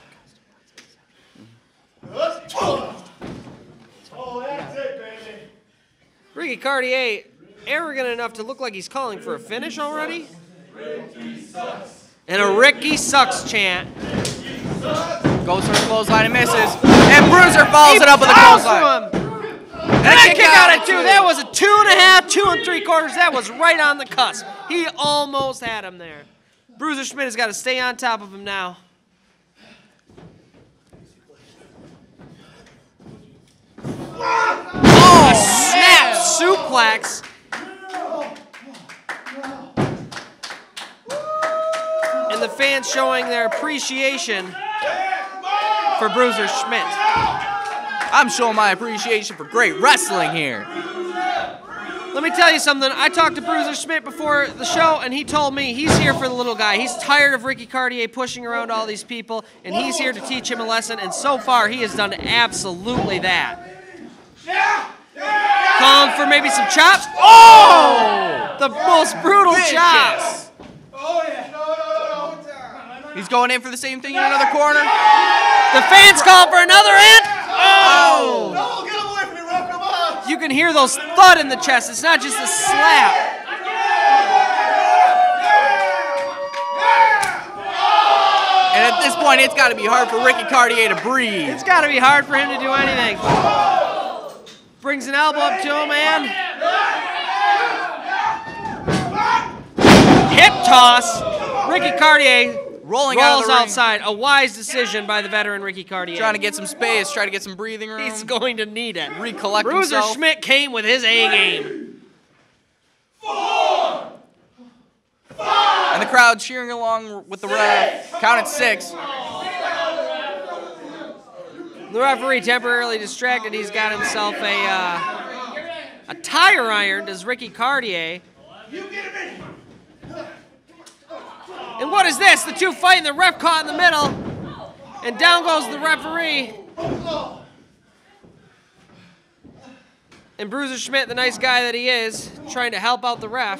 Oh, that's it, baby. Ricky Caurdiea, arrogant enough to look like he's calling for a finish already. Ricky sucks. And a Ricky sucks chant. Goes for the clothesline and misses. And Bruiser follows it up with a clothesline. And a kick out at two. That was a two and a half, two and three quarters. That was right on the cusp. He almost had him there. Bruiser Schmidt has got to stay on top of him now. Oh, a snap suplex. And the fans showing their appreciation for Bruiser Schmidt. I'm showing my appreciation for great wrestling here. Let me tell you something. I talked to Bruiser Schmidt before the show, and he told me he's here for the little guy. He's tired of Ricky Caurdiea pushing around all these people, and he's here to teach him a lesson, and so far he has done absolutely that. Calling for maybe some chops. Oh! The most brutal chops. Oh, yeah. He's going in for the same thing in another corner. The fans call for another and oh! No, get away from me, Rob. Come on. You can hear those thud in the chest. It's not just a slap. And at this point, it's got to be hard for Ricky Caurdiea to breathe. It's got to be hard for him to do anything. Brings an elbow up to him, and hip toss. Ricky Caurdiea Rolling out of rolls the ring. outside. A wise decision by the veteran Ricky Caurdiea. Trying to get some space, trying to get some breathing room. He's going to need it. Recollect Bruiser himself. Schmidt came with his A game. Four. And the crowd cheering along with the ref. Count at six. The referee temporarily distracted. He's got himself a uh, a tire iron. Does Ricky Caurdiea? And what is this? The two fighting. The ref caught in the middle, and down goes the referee. And Bruiser Schmidt, the nice guy that he is, trying to help out the ref.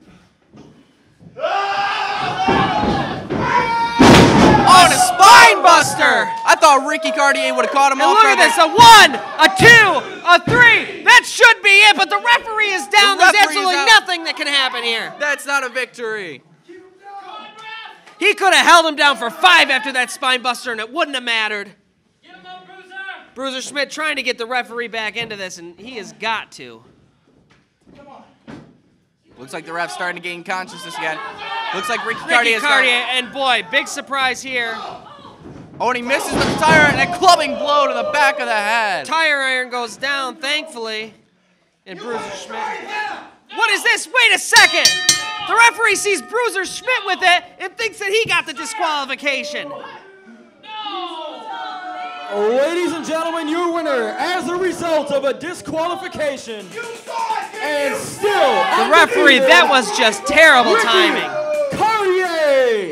Oh, and a spine buster! I thought Ricky Caurdiea would have caught him And off look guard at this, there. a one, a two, a three. That should be it, but the referee is down. The There's referee is absolutely out. nothing that can happen here. That's not a victory. He could have held him down for five after that spine buster, and it wouldn't have mattered. Bruiser Schmidt trying to get the referee back into this, and he has got to. Looks like the ref's starting to gain consciousness again. Looks like Ricky Ricky Caurdiea is starting. Caurdiea, and boy, big surprise here. Oh, and he misses the tire and a clubbing blow to the back of the head. Tire iron goes down, thankfully. And Bruiser Schmidt. What is this? Wait a second. The referee sees Bruiser Schmidt with it and thinks that he got the disqualification. Ladies and gentlemen, your winner as a result of a disqualification. And still, The referee, that was just terrible Ricky timing. Caurdiea.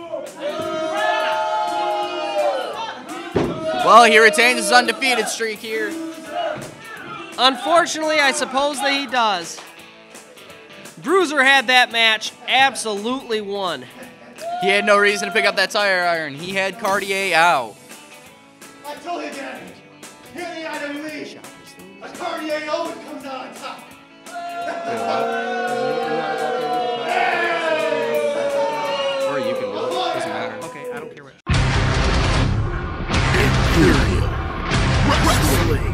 Well, he retains his undefeated streak here. Unfortunately, I suppose that he does. Bruiser had that match absolutely won. He had no reason to pick up that tire iron. He had Caurdiea out. I told you, Daddy. Here in the I W E, a Caurdiea always comes out on top. Or you can do it. Doesn't matter. Okay, I don't care what. Imperial Wrestling.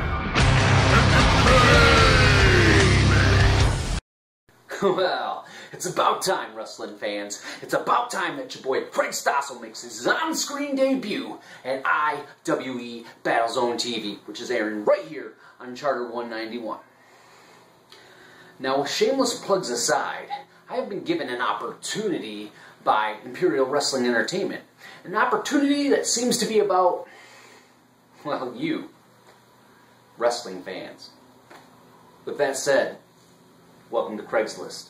Well, it's about time, wrestling fans. It's about time that your boy Craig Stossel makes his on-screen debut at I W E BattleZone T V, which is airing right here on Charter one ninety-one. Now, with shameless plugs aside, I have been given an opportunity by Imperial Wrestling Entertainment. An opportunity that seems to be about, well, you, wrestling fans. With that said, welcome to Craigslist.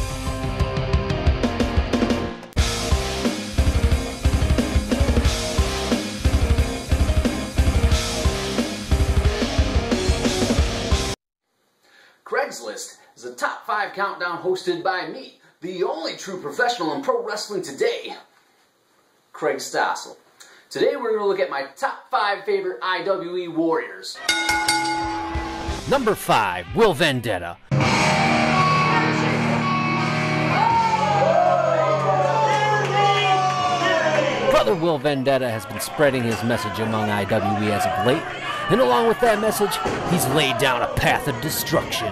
Craigslist is a top five countdown hosted by me, the only true professional in pro wrestling today, Craig Stossel. Today we're going to look at my top five favorite I W E Warriors. Number five, Will Vendetta. Brother Will Vendetta has been spreading his message among I W E as of late, and along with that message, he's laid down a path of destruction.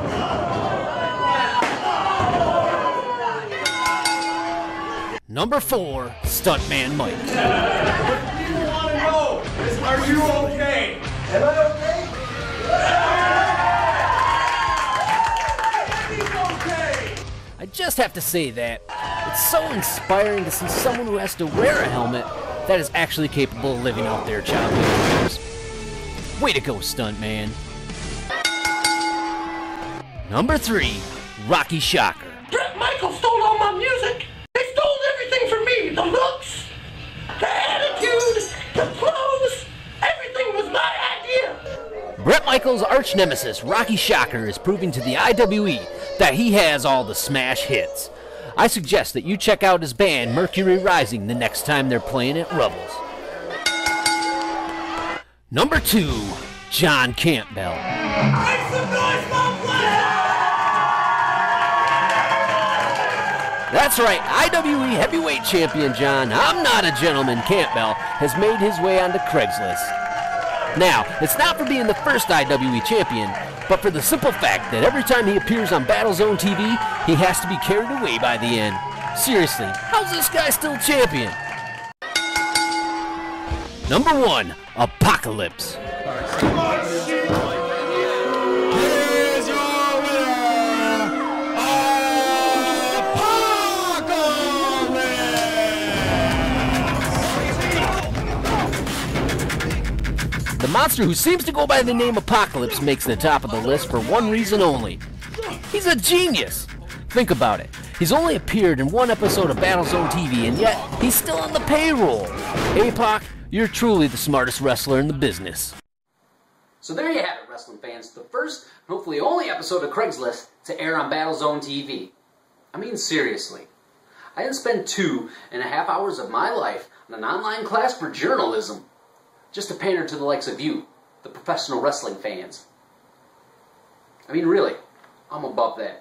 Number four, Stuntman Mike. What people want to know is, are you okay? Am I okay? He's okay. I just have to say that it's so inspiring to see someone who has to wear a helmet that is actually capable of living out their childhood dreams. Way to go, Stuntman. Number three, Rocky Shocker. Brett Michael stole all my music. They stole everything from me. The looks, the attitude, the clothes. Everything was my idea. Brett Michaels' arch nemesis, Rocky Shocker, is proving to the I W E that he has all the smash hits. I suggest that you check out his band, Mercury Rising, the next time they're playing at Rubbles. Number two, John Campbell. Make some noise, my player! That's right, I W E Heavyweight Champion John, I'm not a gentleman, Campbell, has made his way onto Craigslist. Now, it's not for being the first I W E champion, but for the simple fact that every time he appears on BattleZone T V, he has to be carried away by the end. Seriously, how's this guy still champion? Number one, Apocalypse. The monster who seems to go by the name Apocalypse makes the top of the list for one reason only. He's a genius! Think about it. He's only appeared in one episode of BattleZone T V, and yet he's still on the payroll. A P O C, you're truly the smartest wrestler in the business. So there you have it, wrestling fans. The first, and hopefully only episode of Craigslist to air on BattleZone T V. I mean, seriously. I didn't spend two and a half hours of my life on an online class for journalism just to pander to the likes of you, the professional wrestling fans. I mean, really, I'm above that.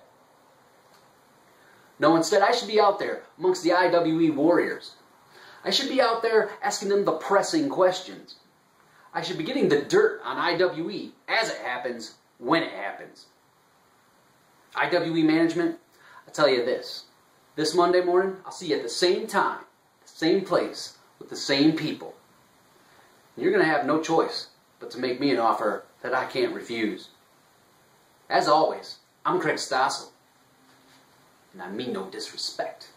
No, instead, I should be out there amongst the I W E Warriors. I should be out there asking them the pressing questions. I should be getting the dirt on I W E as it happens, when it happens. I W E management, I tell you this. This Monday morning, I'll see you at the same time, the same place, with the same people. And you're going to have no choice but to make me an offer that I can't refuse. As always, I'm Craig Stossel. And I mean no disrespect.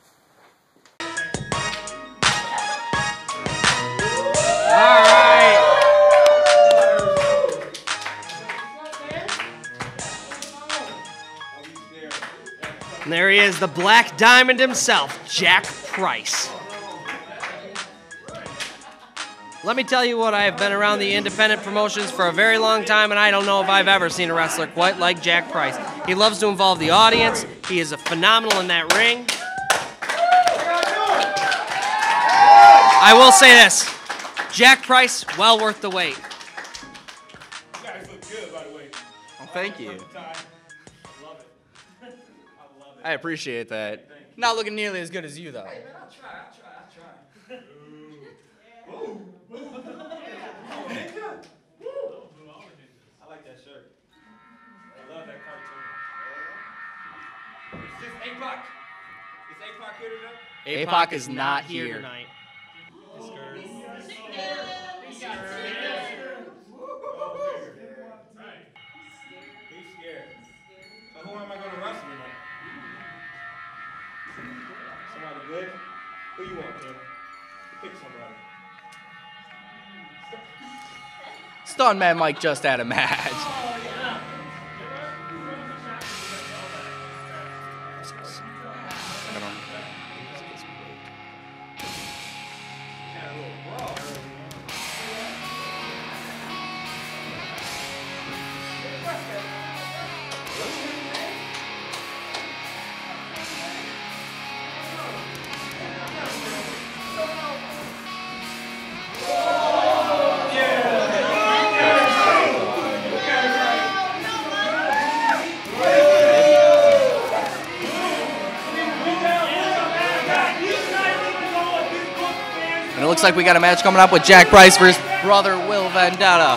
Alright. And there he is, the Black Diamond himself, Jack Price. Let me tell you what, I have been around the independent promotions for a very long time, and I don't know if I've ever seen a wrestler quite like Jack Price. He loves to involve the audience. He is a phenomenal in that ring. I will say this. Jack Price, well worth the wait. You guys look good, by the way. Well, thank you. I love it. I love it. I appreciate that. Not looking nearly as good as you, though. Hey, man, I'll try, I'll try, I'll try. Ooh. I like that shirt. I love that cartoon. Is this A P O C? Is A P O C here tonight? A P O C is not here tonight. Be scared. So who am I going to wrestle tonight? Somebody good? Who you want, kid? Pick somebody. Stuntman Mike just had a match. And it looks like we got a match coming up with Jack Price versus brother Will Vendetta.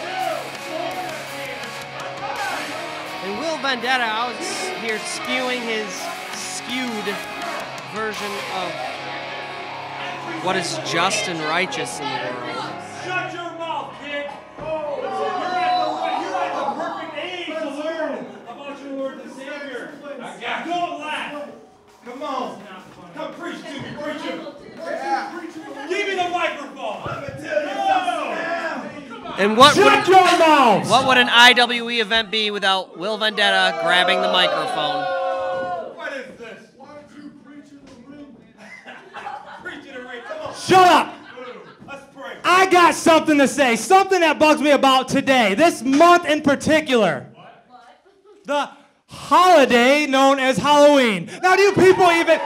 And Will Vendetta out here spewing his skewed version of what is just and righteous in the world. Shut your mouth, kid! You're at the, you're at the perfect age to learn about your Lord and Savior. I got you. Don't laugh. Come on. Come preach to me, preacher. Yeah. Give me the microphone. Let me tell you something. And what Shut would, your mouth! what would an I W E event be without Will Vendetta grabbing the microphone? What is this? Why don't you preach in the ring? Preach in the ring. Come on. Shut up! Let's pray. I got something to say, something that bugs me about today, this month in particular. What? The holiday known as Halloween. Now, do you people even...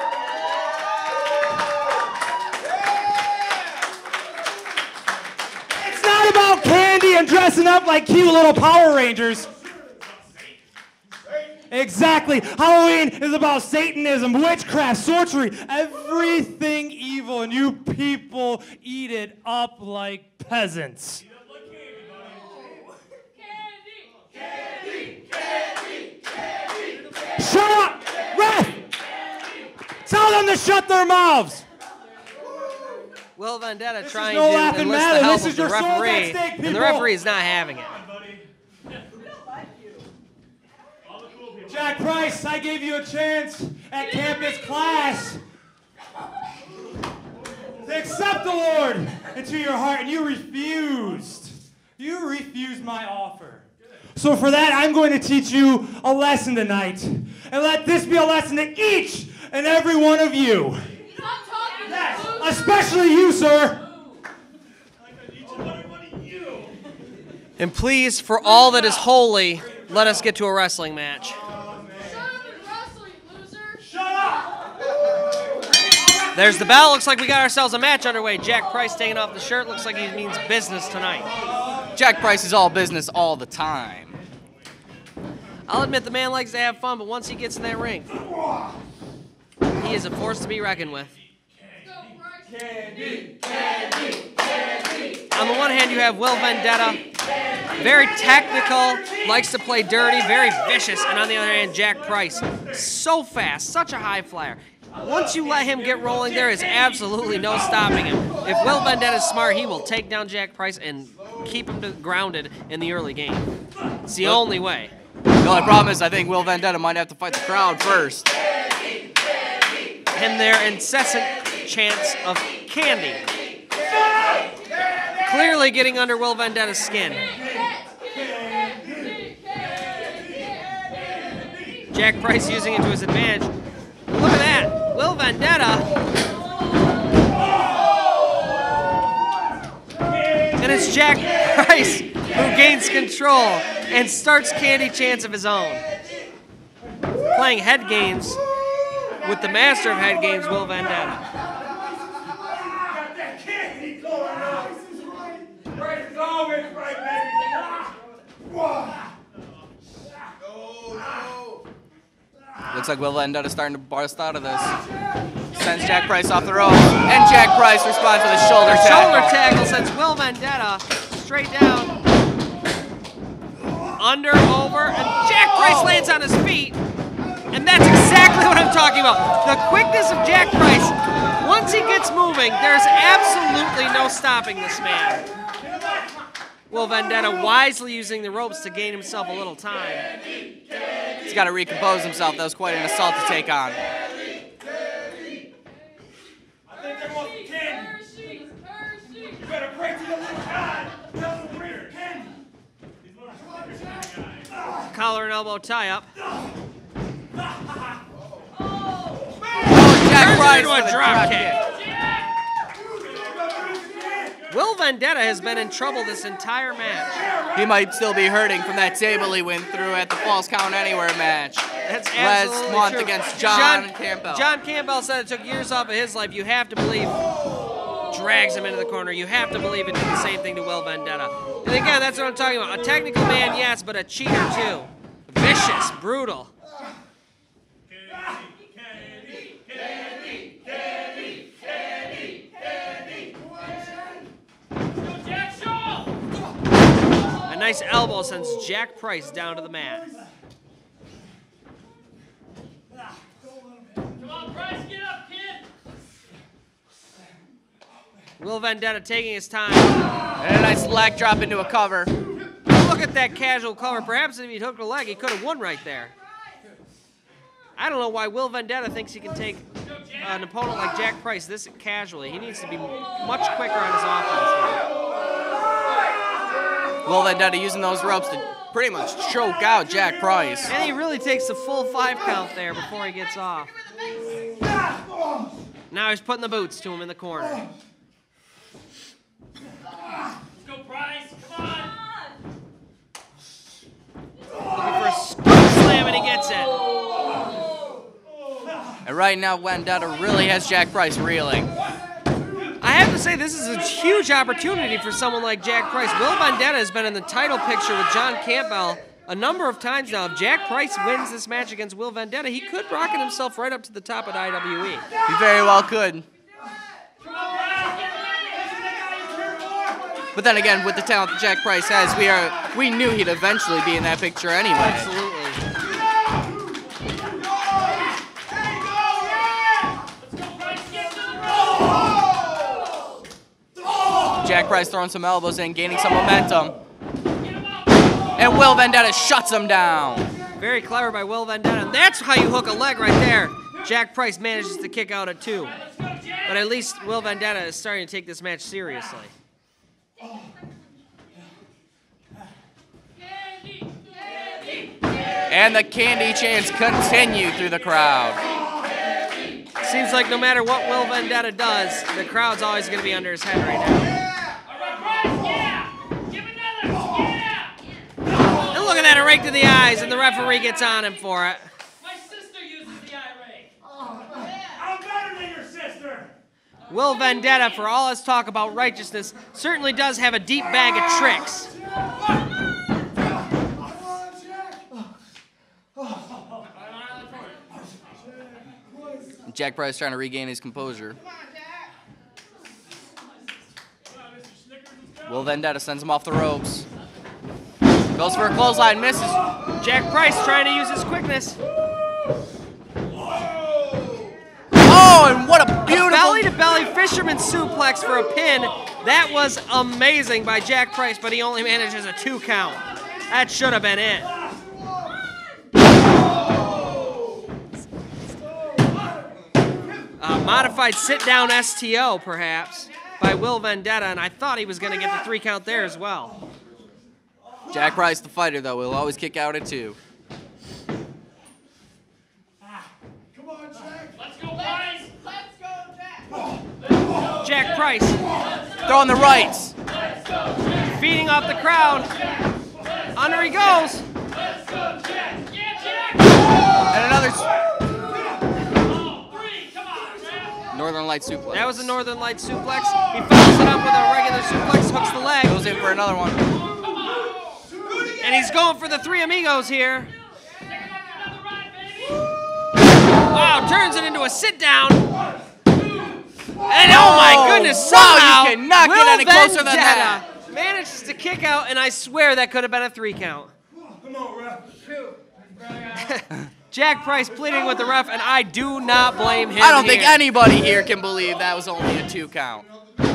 It's not about candy and dressing up like cute little Power Rangers. Exactly. Halloween is about Satanism, witchcraft, sorcery, everything evil, and you people eat it up like peasants. Shut up! Ref! Tell Tell them to shut their mouths. Will Vendetta This trying is no to laughing enlist matter. the help This is of the your souls at referee, stake, and the people. referee is not having it. Jack Price, I gave you a chance at campus class to accept the Lord into your heart, and you refused. You refused my offer. So for that, I'm going to teach you a lesson tonight. And let this be a lesson to each and every one of you. Yes, especially you, sir. And please, for all that is holy, let us get to a wrestling match. There's the bell. Looks like we got ourselves a match underway. Jack Price taking off the shirt. Looks like he means business tonight. Jack Price is all business all the time. I'll admit the man likes to have fun, but once he gets in that ring, he is a force to be reckoned with. Candy, candy, candy. On the one hand, you have Will Vendetta, very technical, likes to play dirty, very vicious. And on the other hand, Jack Price, so fast, such a high flyer. Once you let him get rolling, there is absolutely no stopping him. If Will Vendetta is smart, he will take down Jack Price and keep him to grounded in the early game. It's the only way. The only problem is I think Will Vendetta might have to fight the crowd first. And their incessant chants of candy. Clearly getting under Will Vendetta's skin. Jack Price using it to his advantage. Look at that. Will Vendetta. And it's Jack Price who gains control and starts candy chants of his own. Playing head games with the master of head games, Will Vendetta. Looks like Will Vendetta starting to burst out of this. Sends Jack Price off the ropes, and Jack Price responds with a shoulder tackle. Shoulder tackle sends Will Vendetta straight down, under, over, and Jack Price lands on his feet. And that's exactly what I'm talking about. The quickness of Jack Price. Once he gets moving, there's absolutely no stopping this man. Will Vendetta wisely using the ropes to gain himself a little time. He's got to recompose himself. That was quite an assault to take on. Collar and elbow tie up. Oh, Jack Price with with a drop kick. Will Vendetta has been in trouble this entire match. He might still be hurting from that table he went through at the Falls Count Anywhere match. That's last absolutely month true. against John, John Campbell. John Campbell said it took years off of his life. You have to believe. Drags him into the corner. You have to believe it did the same thing to Will Vendetta. And again, that's what I'm talking about. A technical man, yes, but a cheater too. Vicious, brutal. A nice elbow sends Jack Price down to the mat. Come on, Price, get up, kid. Will Vendetta taking his time. And a nice leg drop into a cover. Look at that casual cover. Perhaps if he'd hooked a leg, he could have won right there. I don't know why Will Vendetta thinks he can take an opponent like Jack Price this casually. He needs to be much quicker on his offense here. Will Vendetta using those ropes to pretty much choke out Jack Price. And he really takes the full five count there before he gets off. Now he's putting the boots to him in the corner. Let's go, Price. Come on. Looking for a scoop slam, and he gets it. And right now, Vendetta really has Jack Price reeling. I have to say, this is a huge opportunity for someone like Jack Price. Will Vendetta has been in the title picture with John Campbell a number of times now. If Jack Price wins this match against Will Vendetta, he could rocket himself right up to the top of I W E. He very well could. But then again, with the talent that Jack Price has, we are we knew he'd eventually be in that picture anyway. Absolutely. Price throwing some elbows in, gaining some momentum. And Will Vendetta shuts him down. Very clever by Will Vendetta. And that's how you hook a leg right there. Jack Price manages to kick out at two. But at least Will Vendetta is starting to take this match seriously. And the candy chants continue through the crowd. Seems like no matter what Will Vendetta does, the crowd's always going to be under his head right now. And look at that, a rake to the eyes, and the referee gets on him for it. My sister uses the eye rake. I'm better than your sister. Will Vendetta, for all his talk about righteousness, certainly does have a deep bag of tricks. Jack Price trying to regain his composure. Will Vendetta sends him off the ropes. Goes for a clothesline, misses. Jack Price trying to use his quickness. Oh, and what a beautiful belly-to-belly fisherman suplex for a pin. That was amazing by Jack Price, but he only manages a two count. That should have been it. A modified sit-down S T O, perhaps, by Will Vendetta, and I thought he was going to get the three count there as well. Jack Price, the fighter, though, will always kick out at two. Come on, Jack. Let's go, Price. Let's go, Jack. Jack Price. Throwing the rights. Feeding off the crowd. Under he goes. Let's go, Jack. Yeah, Jack. And another... Northern Light suplex. That was a Northern Light suplex. He follows it up with a regular suplex, hooks the leg. Goes in for another one. And he's going for the three amigos here. Wow, turns it into a sit down. And oh my goodness, somehow wow, you cannot Will get any closer Vendetta than that. manages to kick out, and I swear that could have been a three count. Come on, ref. Jack Price pleading with the ref, and I do not blame him I don't here. think anybody here can believe that was only a two count.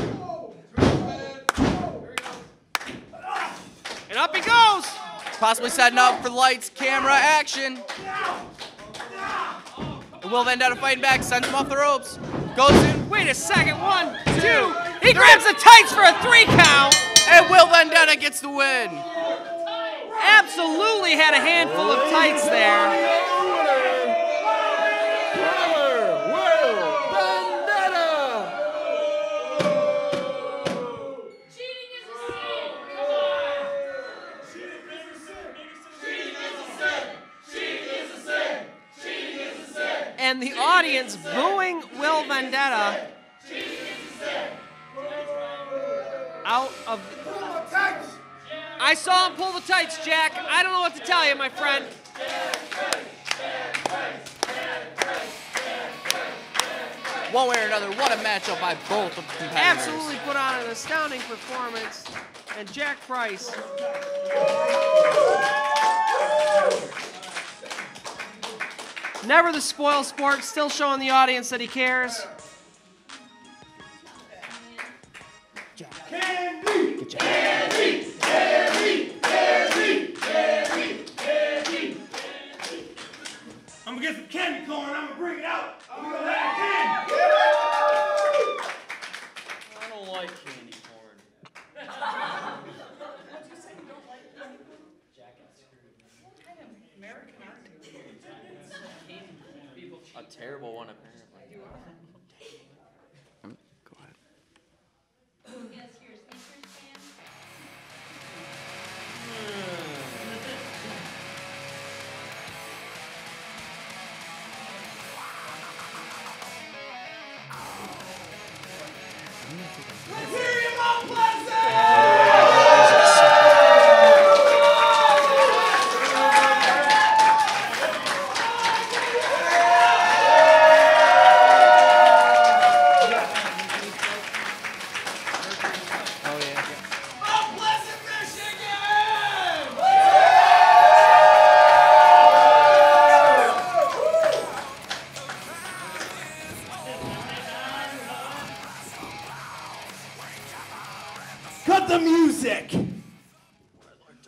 And up he goes. Possibly setting up for lights, camera, action. And Will Vendetta fighting back, sends him off the ropes. Goes in. Wait a second, one, two. He grabs the tights for a three count. And Will Vendetta gets the win. Absolutely had a handful of tights there. And the audience booing Will Vendetta out of... I saw him pull the tights, Jack. I don't know what to tell you, my friend. One way or another, what a matchup by both of the competitors. Absolutely put on an astounding performance. And Jack Price... Never the spoil sport, still showing the audience that he cares. Candy! Candy! Candy! Candy! Candy! Candy! I'm gonna get some candy corn, I'm gonna bring it out. I'm gonna have candy! I don't like candy corn. What'd you say you don't like candy corn? Jack got screwed. What kind of American art do you A terrible one, apparently. Go ahead. Guess your sneakers fan? Let's hear you, Mount Pleasant!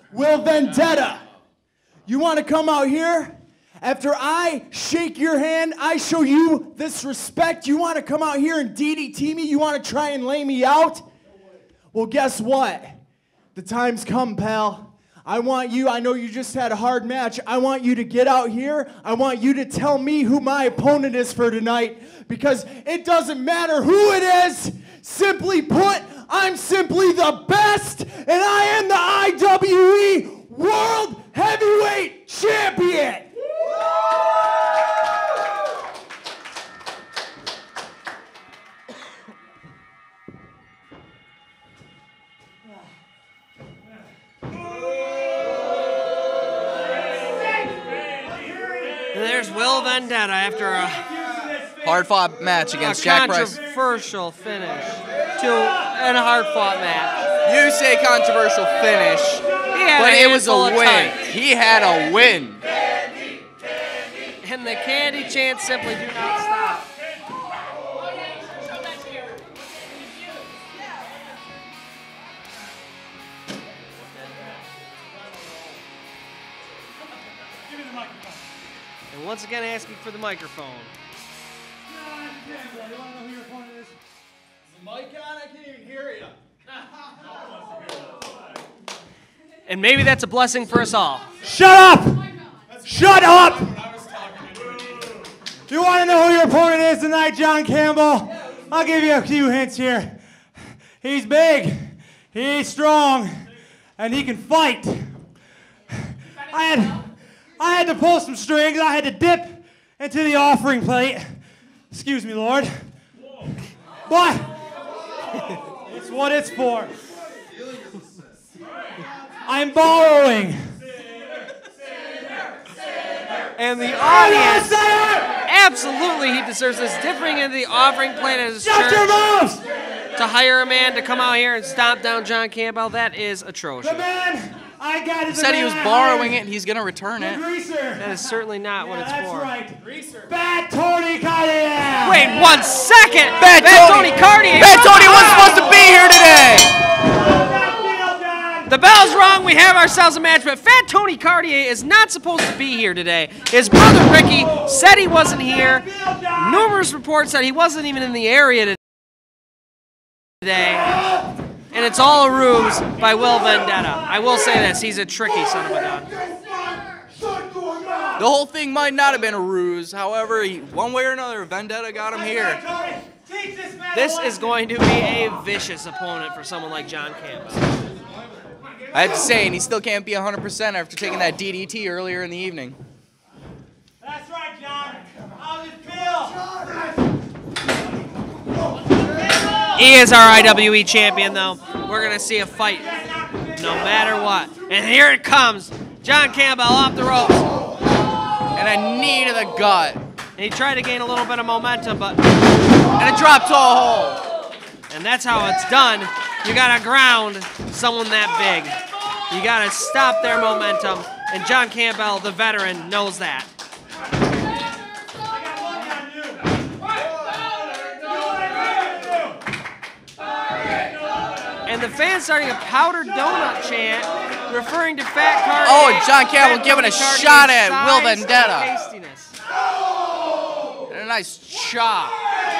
Will Vendetta. You want to come out here? After I shake your hand, I show you this respect. You want to come out here and D D T me? You want to try and lay me out? Well, guess what? The time's come, pal. I want you, I know you just had a hard match. I want you to get out here. I want you to tell me who my opponent is for tonight, because it doesn't matter who it is. Simply put, I'm simply the best, and I am the I W E World Heavyweight Champion. And there's Will Vendetta after a hard-fought match against Jack Price. Controversial finish to an hard-fought match. You say controversial finish, but it was a win. He had a win. And the candy chants simply do not stop. And once again asking for the microphone. Mic on? I can't even hear you. And maybe that's a blessing for us all. Shut up! Shut up! You want to know who your opponent is tonight, John Campbell? I'll give you a few hints here. He's big, he's strong, and he can fight. I had, I had to pull some strings. I had to dip into the offering plate. Excuse me, Lord. But it's what it's for. I'm borrowing. And the audience, absolutely he deserves this. Dipping into the offering plate as his church to hire a man to come out here and stomp down John Campbell, that is atrocious. The man I got He is said the he was man I borrowing hired. it and he's going to return it. Bruiser. That is certainly not what it's That's for. right. Fat Tony Caurdiea. Wait one second! Bad Bad Tony. Tony Caurdiea! Bad Tony wasn't supposed to be here today! The bell's rung, we have ourselves a match, but Fat Tony Caurdiea is not supposed to be here today. His brother Ricky said he wasn't here. Numerous reports said he wasn't even in the area today. And it's all a ruse by Will Vendetta. I will say this, he's a tricky son of a gun. The whole thing might not have been a ruse. However, he, one way or another, Vendetta got him here. This is going to be a vicious opponent for someone like John Campbell. I had to say, and he still can't be one hundred percent after taking that D D T earlier in the evening. That's right, John. How's it feel? He is our I W E champion, though. We're going to see a fight no matter what. And here it comes. John Campbell off the ropes. And a knee to the gut. And he tried to gain a little bit of momentum, but... And a drop to a hole. And that's how it's done. You got to ground someone that big. You got to stop their momentum. And John Campbell, the veteran, knows that. And the fans starting a powdered donut chant, referring to Fat Caurdiea. Oh, and John Campbell giving a shot at Will Vendetta. And a nice chop.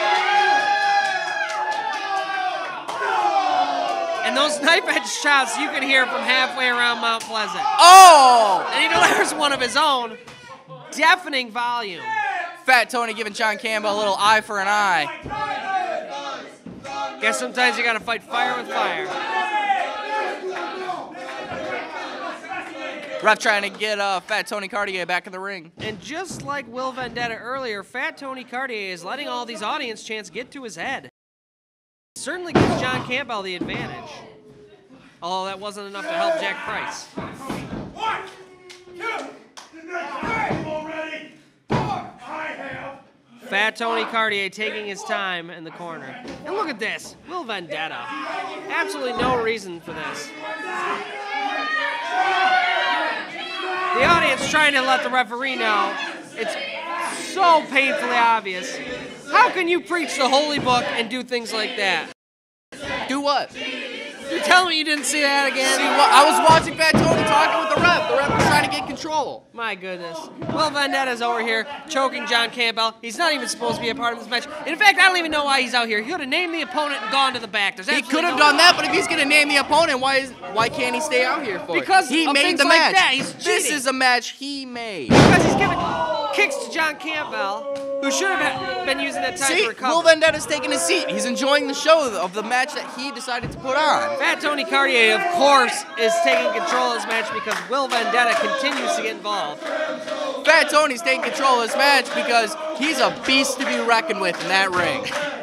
And those knife edge shots you can hear from halfway around Mount Pleasant. Oh! And he delivers one of his own, deafening volume. Fat Tony giving John Campbell a little eye for an eye. Guess sometimes you gotta fight fire with fire. Ref trying to get uh, Fat Tony Caurdiea back in the ring. And just like Will Vendetta earlier, Fat Tony Caurdiea is letting all these audience chants get to his head. Certainly gives John Campbell the advantage. Although that wasn't enough to help Jack Price. One, two, three, already. Four, I have. Fat Tony Caurdiea taking his time in the corner. And look at this, Will Vendetta. Absolutely no reason for this. The audience trying to let the referee know it's so painfully obvious. How can you preach the holy book and do things like that? Do what? You're telling me you didn't see that again? See what? I was watching Fat Tony talk people. My goodness. Will Vendetta's over here choking John Campbell. He's not even supposed to be a part of this match. In fact, I don't even know why he's out here. He could have named the opponent and gone to the back. There's He could have no done that, but if he's going to name the opponent, why is why can't he stay out here for because it? He of made things the like match. That. He's this cheating. is a match he made. Because he's giving kicks to John Campbell, who should have been using that time See, to recover. Will Vendetta's taking a seat. He's enjoying the show of the match that he decided to put on. Fat Tony Caurdiea, of course, is taking control of this match because Will Vendetta continues to get involved. Fat Tony's taking control of this match because he's a beast to be reckoned with in that ring.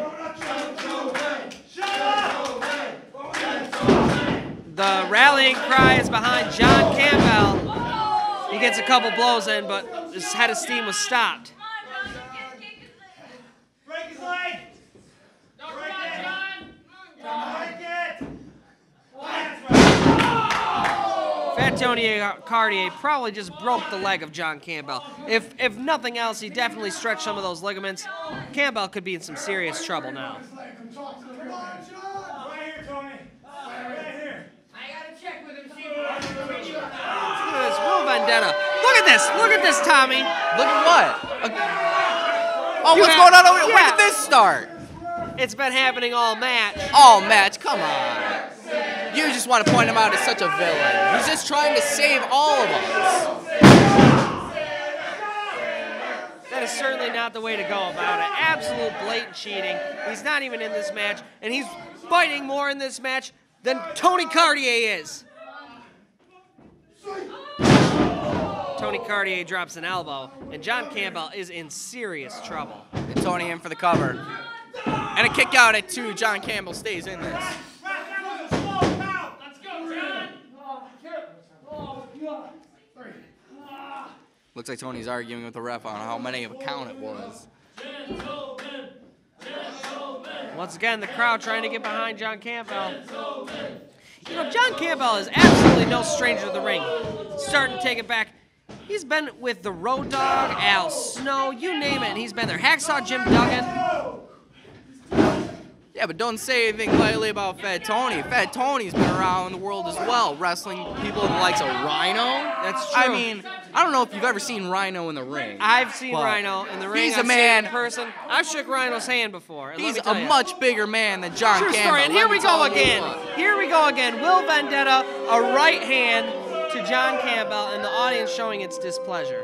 The rallying cry is behind John Campbell. He gets a couple blows in, but his head of steam was stopped. Break his leg! Don't break it! Don't break it! Fat Tony Caurdiea probably just broke the leg of John Campbell. If if nothing else, he definitely stretched some of those ligaments. Campbell could be in some serious trouble now. Vendetta. Look at this. Look at this, Tommy. Look at what? Oh, You what's have- going on over here? When yeah. did this start? It's been happening all match. All match, come on. You just want to point him out as such a villain. He's just trying to save all of us. That is certainly not the way to go about it. Absolute blatant cheating. He's not even in this match, and he's fighting more in this match than Tony Caurdiea is. Tony Caurdiea drops an elbow, and John Campbell is in serious trouble. And Tony in for the cover. And a kick out at two. John Campbell stays in this. Looks like Tony's arguing with the ref on how many of a count it was. Once again, the crowd trying to get behind John Campbell. You know, John Campbell is absolutely no stranger to the ring. Starting to take it back. He's been with the Road Dogg, Al Snow, you name it, and he's been there. Hacksaw Jim Duggan. Yeah, but don't say anything lightly about Fat Tony. Fat Tony's been around the world as well, wrestling people the likes of Rhino. That's true. I mean, I don't know if you've ever seen Rhino in the ring. I've seen but Rhino in the ring. He's I've a man. seen him in person. I've shook Rhino's hand before. And let He's me tell a you. much bigger man than John True Campbell. story, and Let here me we tell go you again. what. Here we go again. Will Vendetta, a right hand to John Campbell, and the audience showing its displeasure.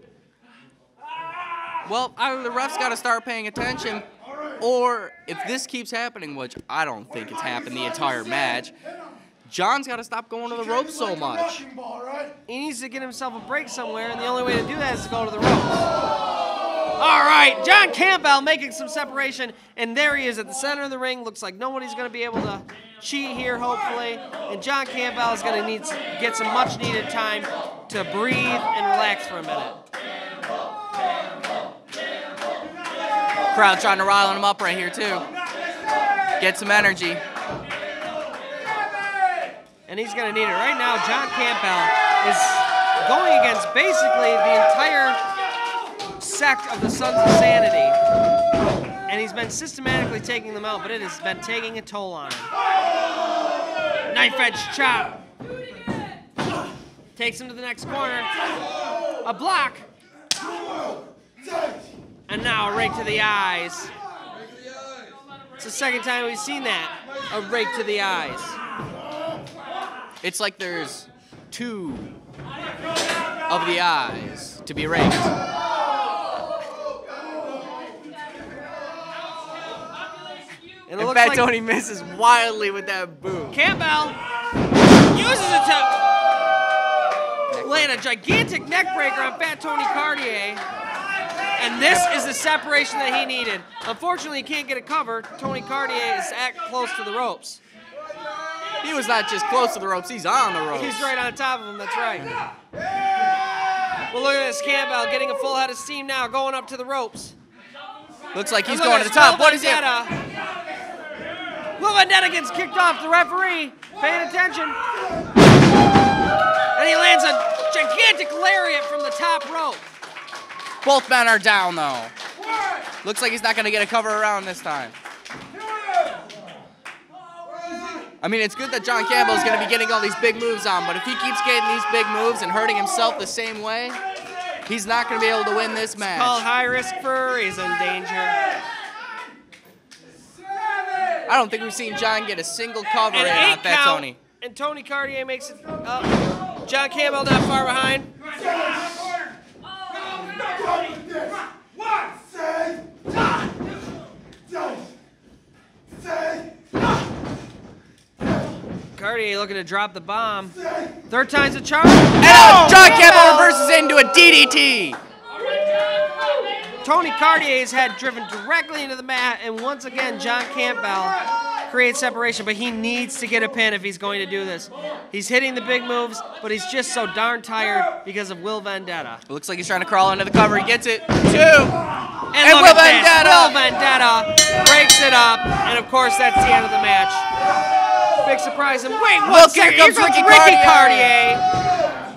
Well, either the refs got to start paying attention, or if this keeps happening, which I don't think it's happened the entire match, John's got to stop going to the ropes so much. He needs to get himself a break somewhere, and the only way to do that is to go to the ropes. All right, John Campbell making some separation, and there he is at the center of the ring. Looks like nobody's going to be able to cheat here, hopefully, and John Campbell is going to need to get some much-needed time to breathe and relax for a minute. Crowd trying to rile him up right here, too. Get some energy. And he's going to need it. Right now, John Campbell is going against basically the entire sect of the Sons of Sanity. And he's been systematically taking them out, but it has been taking a toll on him. Knife edge chop. Takes him to the next corner. A block. And now a rake to the eyes. It's the second time we've seen that. A rake to the eyes. It's like there's two of the eyes to be raked. And, and it Fat like Tony misses wildly with that boot. Campbell uses it to land a gigantic neck breaker on Fat Tony Caurdiea. And this is the separation that he needed. Unfortunately, he can't get a cover. Tony Caurdiea is at close to the ropes. He was not just close to the ropes, he's on the ropes. He's right on top of him, that's right. Well, look at this, Campbell getting a full head of steam now, going up to the ropes. Looks like he's And going to look the at top. What is it? Vendetta. Will Vendetta gets kicked off. The referee paying attention. And he lands a gigantic lariat from the top rope. Both men are down, though. Looks like he's not going to get a cover around this time. I mean, it's good that John Campbell is going to be getting all these big moves on, but if he keeps getting these big moves and hurting himself the same way, he's not going to be able to win this match. It's called high risk for a reason, Danger. I don't think we've seen John get a single cover in An on eight that, count, Tony. And Tony Caurdiea makes it up. John Campbell not far behind. Caurdiea looking to drop the bomb. Third time's a charm. And now John Campbell reverses into a D D T. Tony Caurdiea's head driven directly into the mat, and once again, John Campbell creates separation, but he needs to get a pin if he's going to do this. He's hitting the big moves, but he's just so darn tired because of Will Vendetta. It looks like he's trying to crawl under the cover. He gets it. Two. And, and look Will at Vendetta. this. Will Vendetta breaks it up, and of course, that's the end of the match. Big surprise. And wait, one Look, second. here comes Here comes Ricky Ricky Caurdiea. Caurdiea.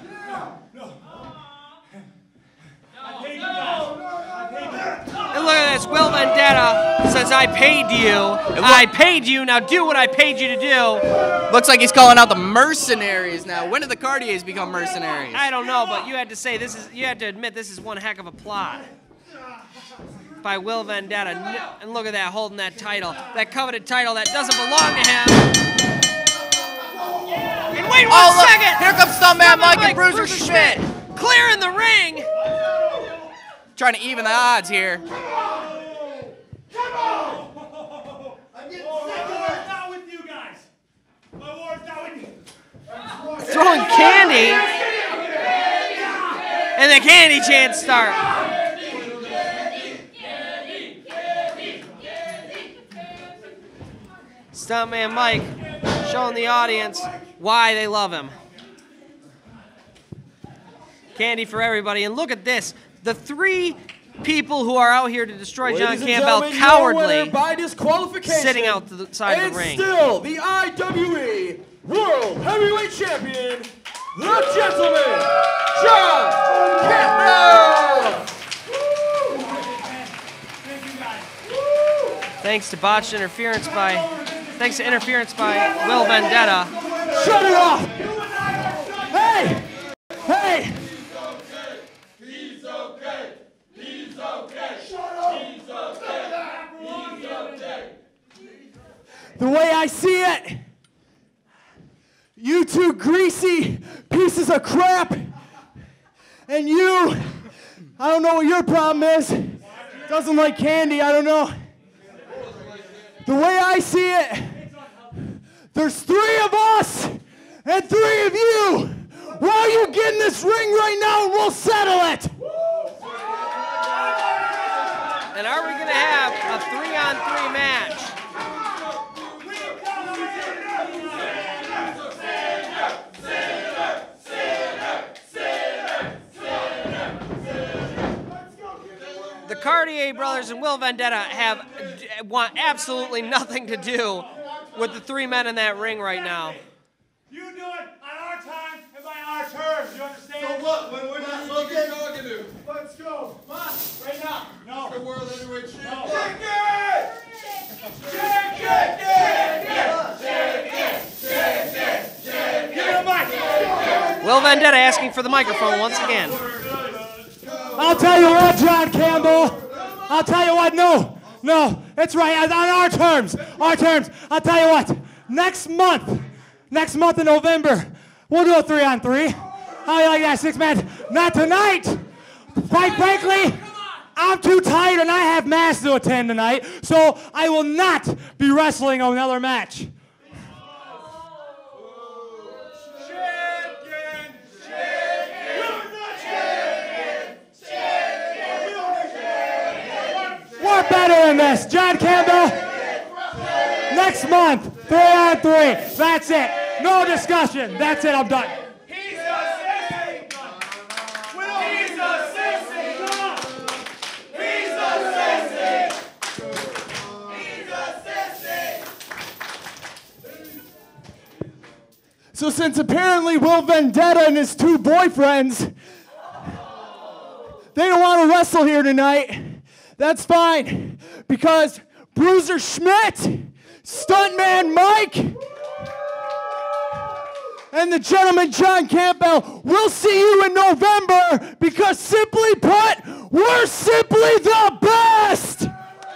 And look at this, Will Vendetta says, I paid you, I paid you, now do what I paid you to do. Looks like he's calling out the mercenaries now. When did the Caurdieas become mercenaries? I don't know, but you had to say, this is, you had to admit this is one heck of a plot by Will Vendetta. And look at that, holding that title, that coveted title that doesn't belong to him. And wait one oh, look, second. Here comes Stuntman Mike and Bruiser, Bruiser Schmidt. Schmidt. Clearing the ring. Trying to even the odds here. Come on! I'm getting sick of it. Not with you guys. My war's not with you. Throwing candy. And the candy chants start. Stuntman Mike showing the audience why they love him. Candy for everybody. And look at this. The three people who are out here to destroy John Campbell cowardly by disqualification, sitting out to the side of the ring. And still the I W E World Heavyweight Champion, the gentleman, John Campbell! Thanks to botched interference by, thanks to interference by Will Vendetta. Shut it off! Hey! Hey! The way I see it, you two greasy pieces of crap, and you, I don't know what your problem is, doesn't like candy, I don't know. The way I see it, there's three of us and three of you. Why don't you get in this ring right now and we'll settle it? And are we going to have a three-on-three match? The Caurdiea brothers and Will Vendetta have want absolutely nothing to do with the three men in that ring right now. You do it on our time and by our terms. You understand? So what? When we're not looking, what are you talking to? Let's go. Come on. Right now. No. The world heavyweight champion. No. Shake it! Shake it! Shake it! Shake it! Shake it! Give me the mic. Will Vendetta asking for the microphone once again. I'll tell you what, John Campbell. I'll tell you what, no. No, it's right, on our terms. Our terms. I'll tell you what, next month, next month in November, we'll do a three on three. How you like that, six man? Not tonight. Quite frankly, I'm too tired and I have mass to attend tonight, so I will not be wrestling another match. We're better than this. John Campbell, next month, three on three. That's it. No discussion. That's it. I'm done. He's a sissy. He's a sissy. He's a sissy. He's a sissy. So since apparently Will Vendetta and his two boyfriends, they don't want to wrestle here tonight, that's fine, because Bruiser Schmidt, Stuntman Mike, and the gentleman John Campbell. We'll see you in November because simply put, we're simply the best!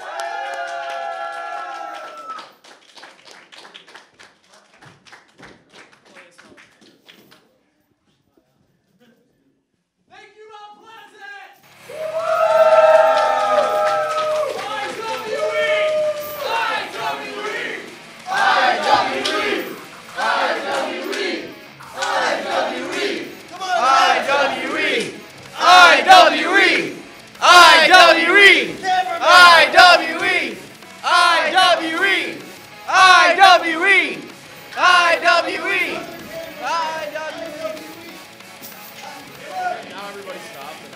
I W E! I W E! I W E! I W E! I W E! I W E! I W E! Now everybody stop and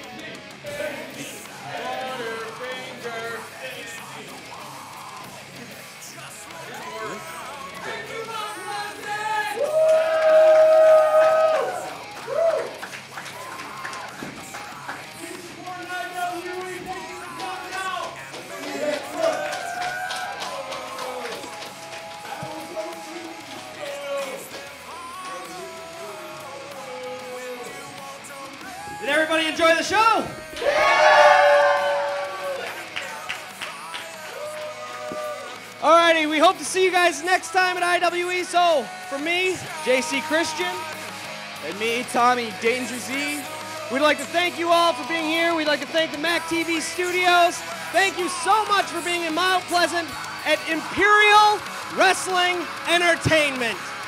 Did everybody enjoy the show? Alrighty, we hope to see you guys next time at I W E. So, from me, J C Christian, and me, Tommy Danger Z, we'd like to thank you all for being here. We'd like to thank the Mac T V studios. Thank you so much for being in Mount Pleasant at Imperial Wrestling Entertainment.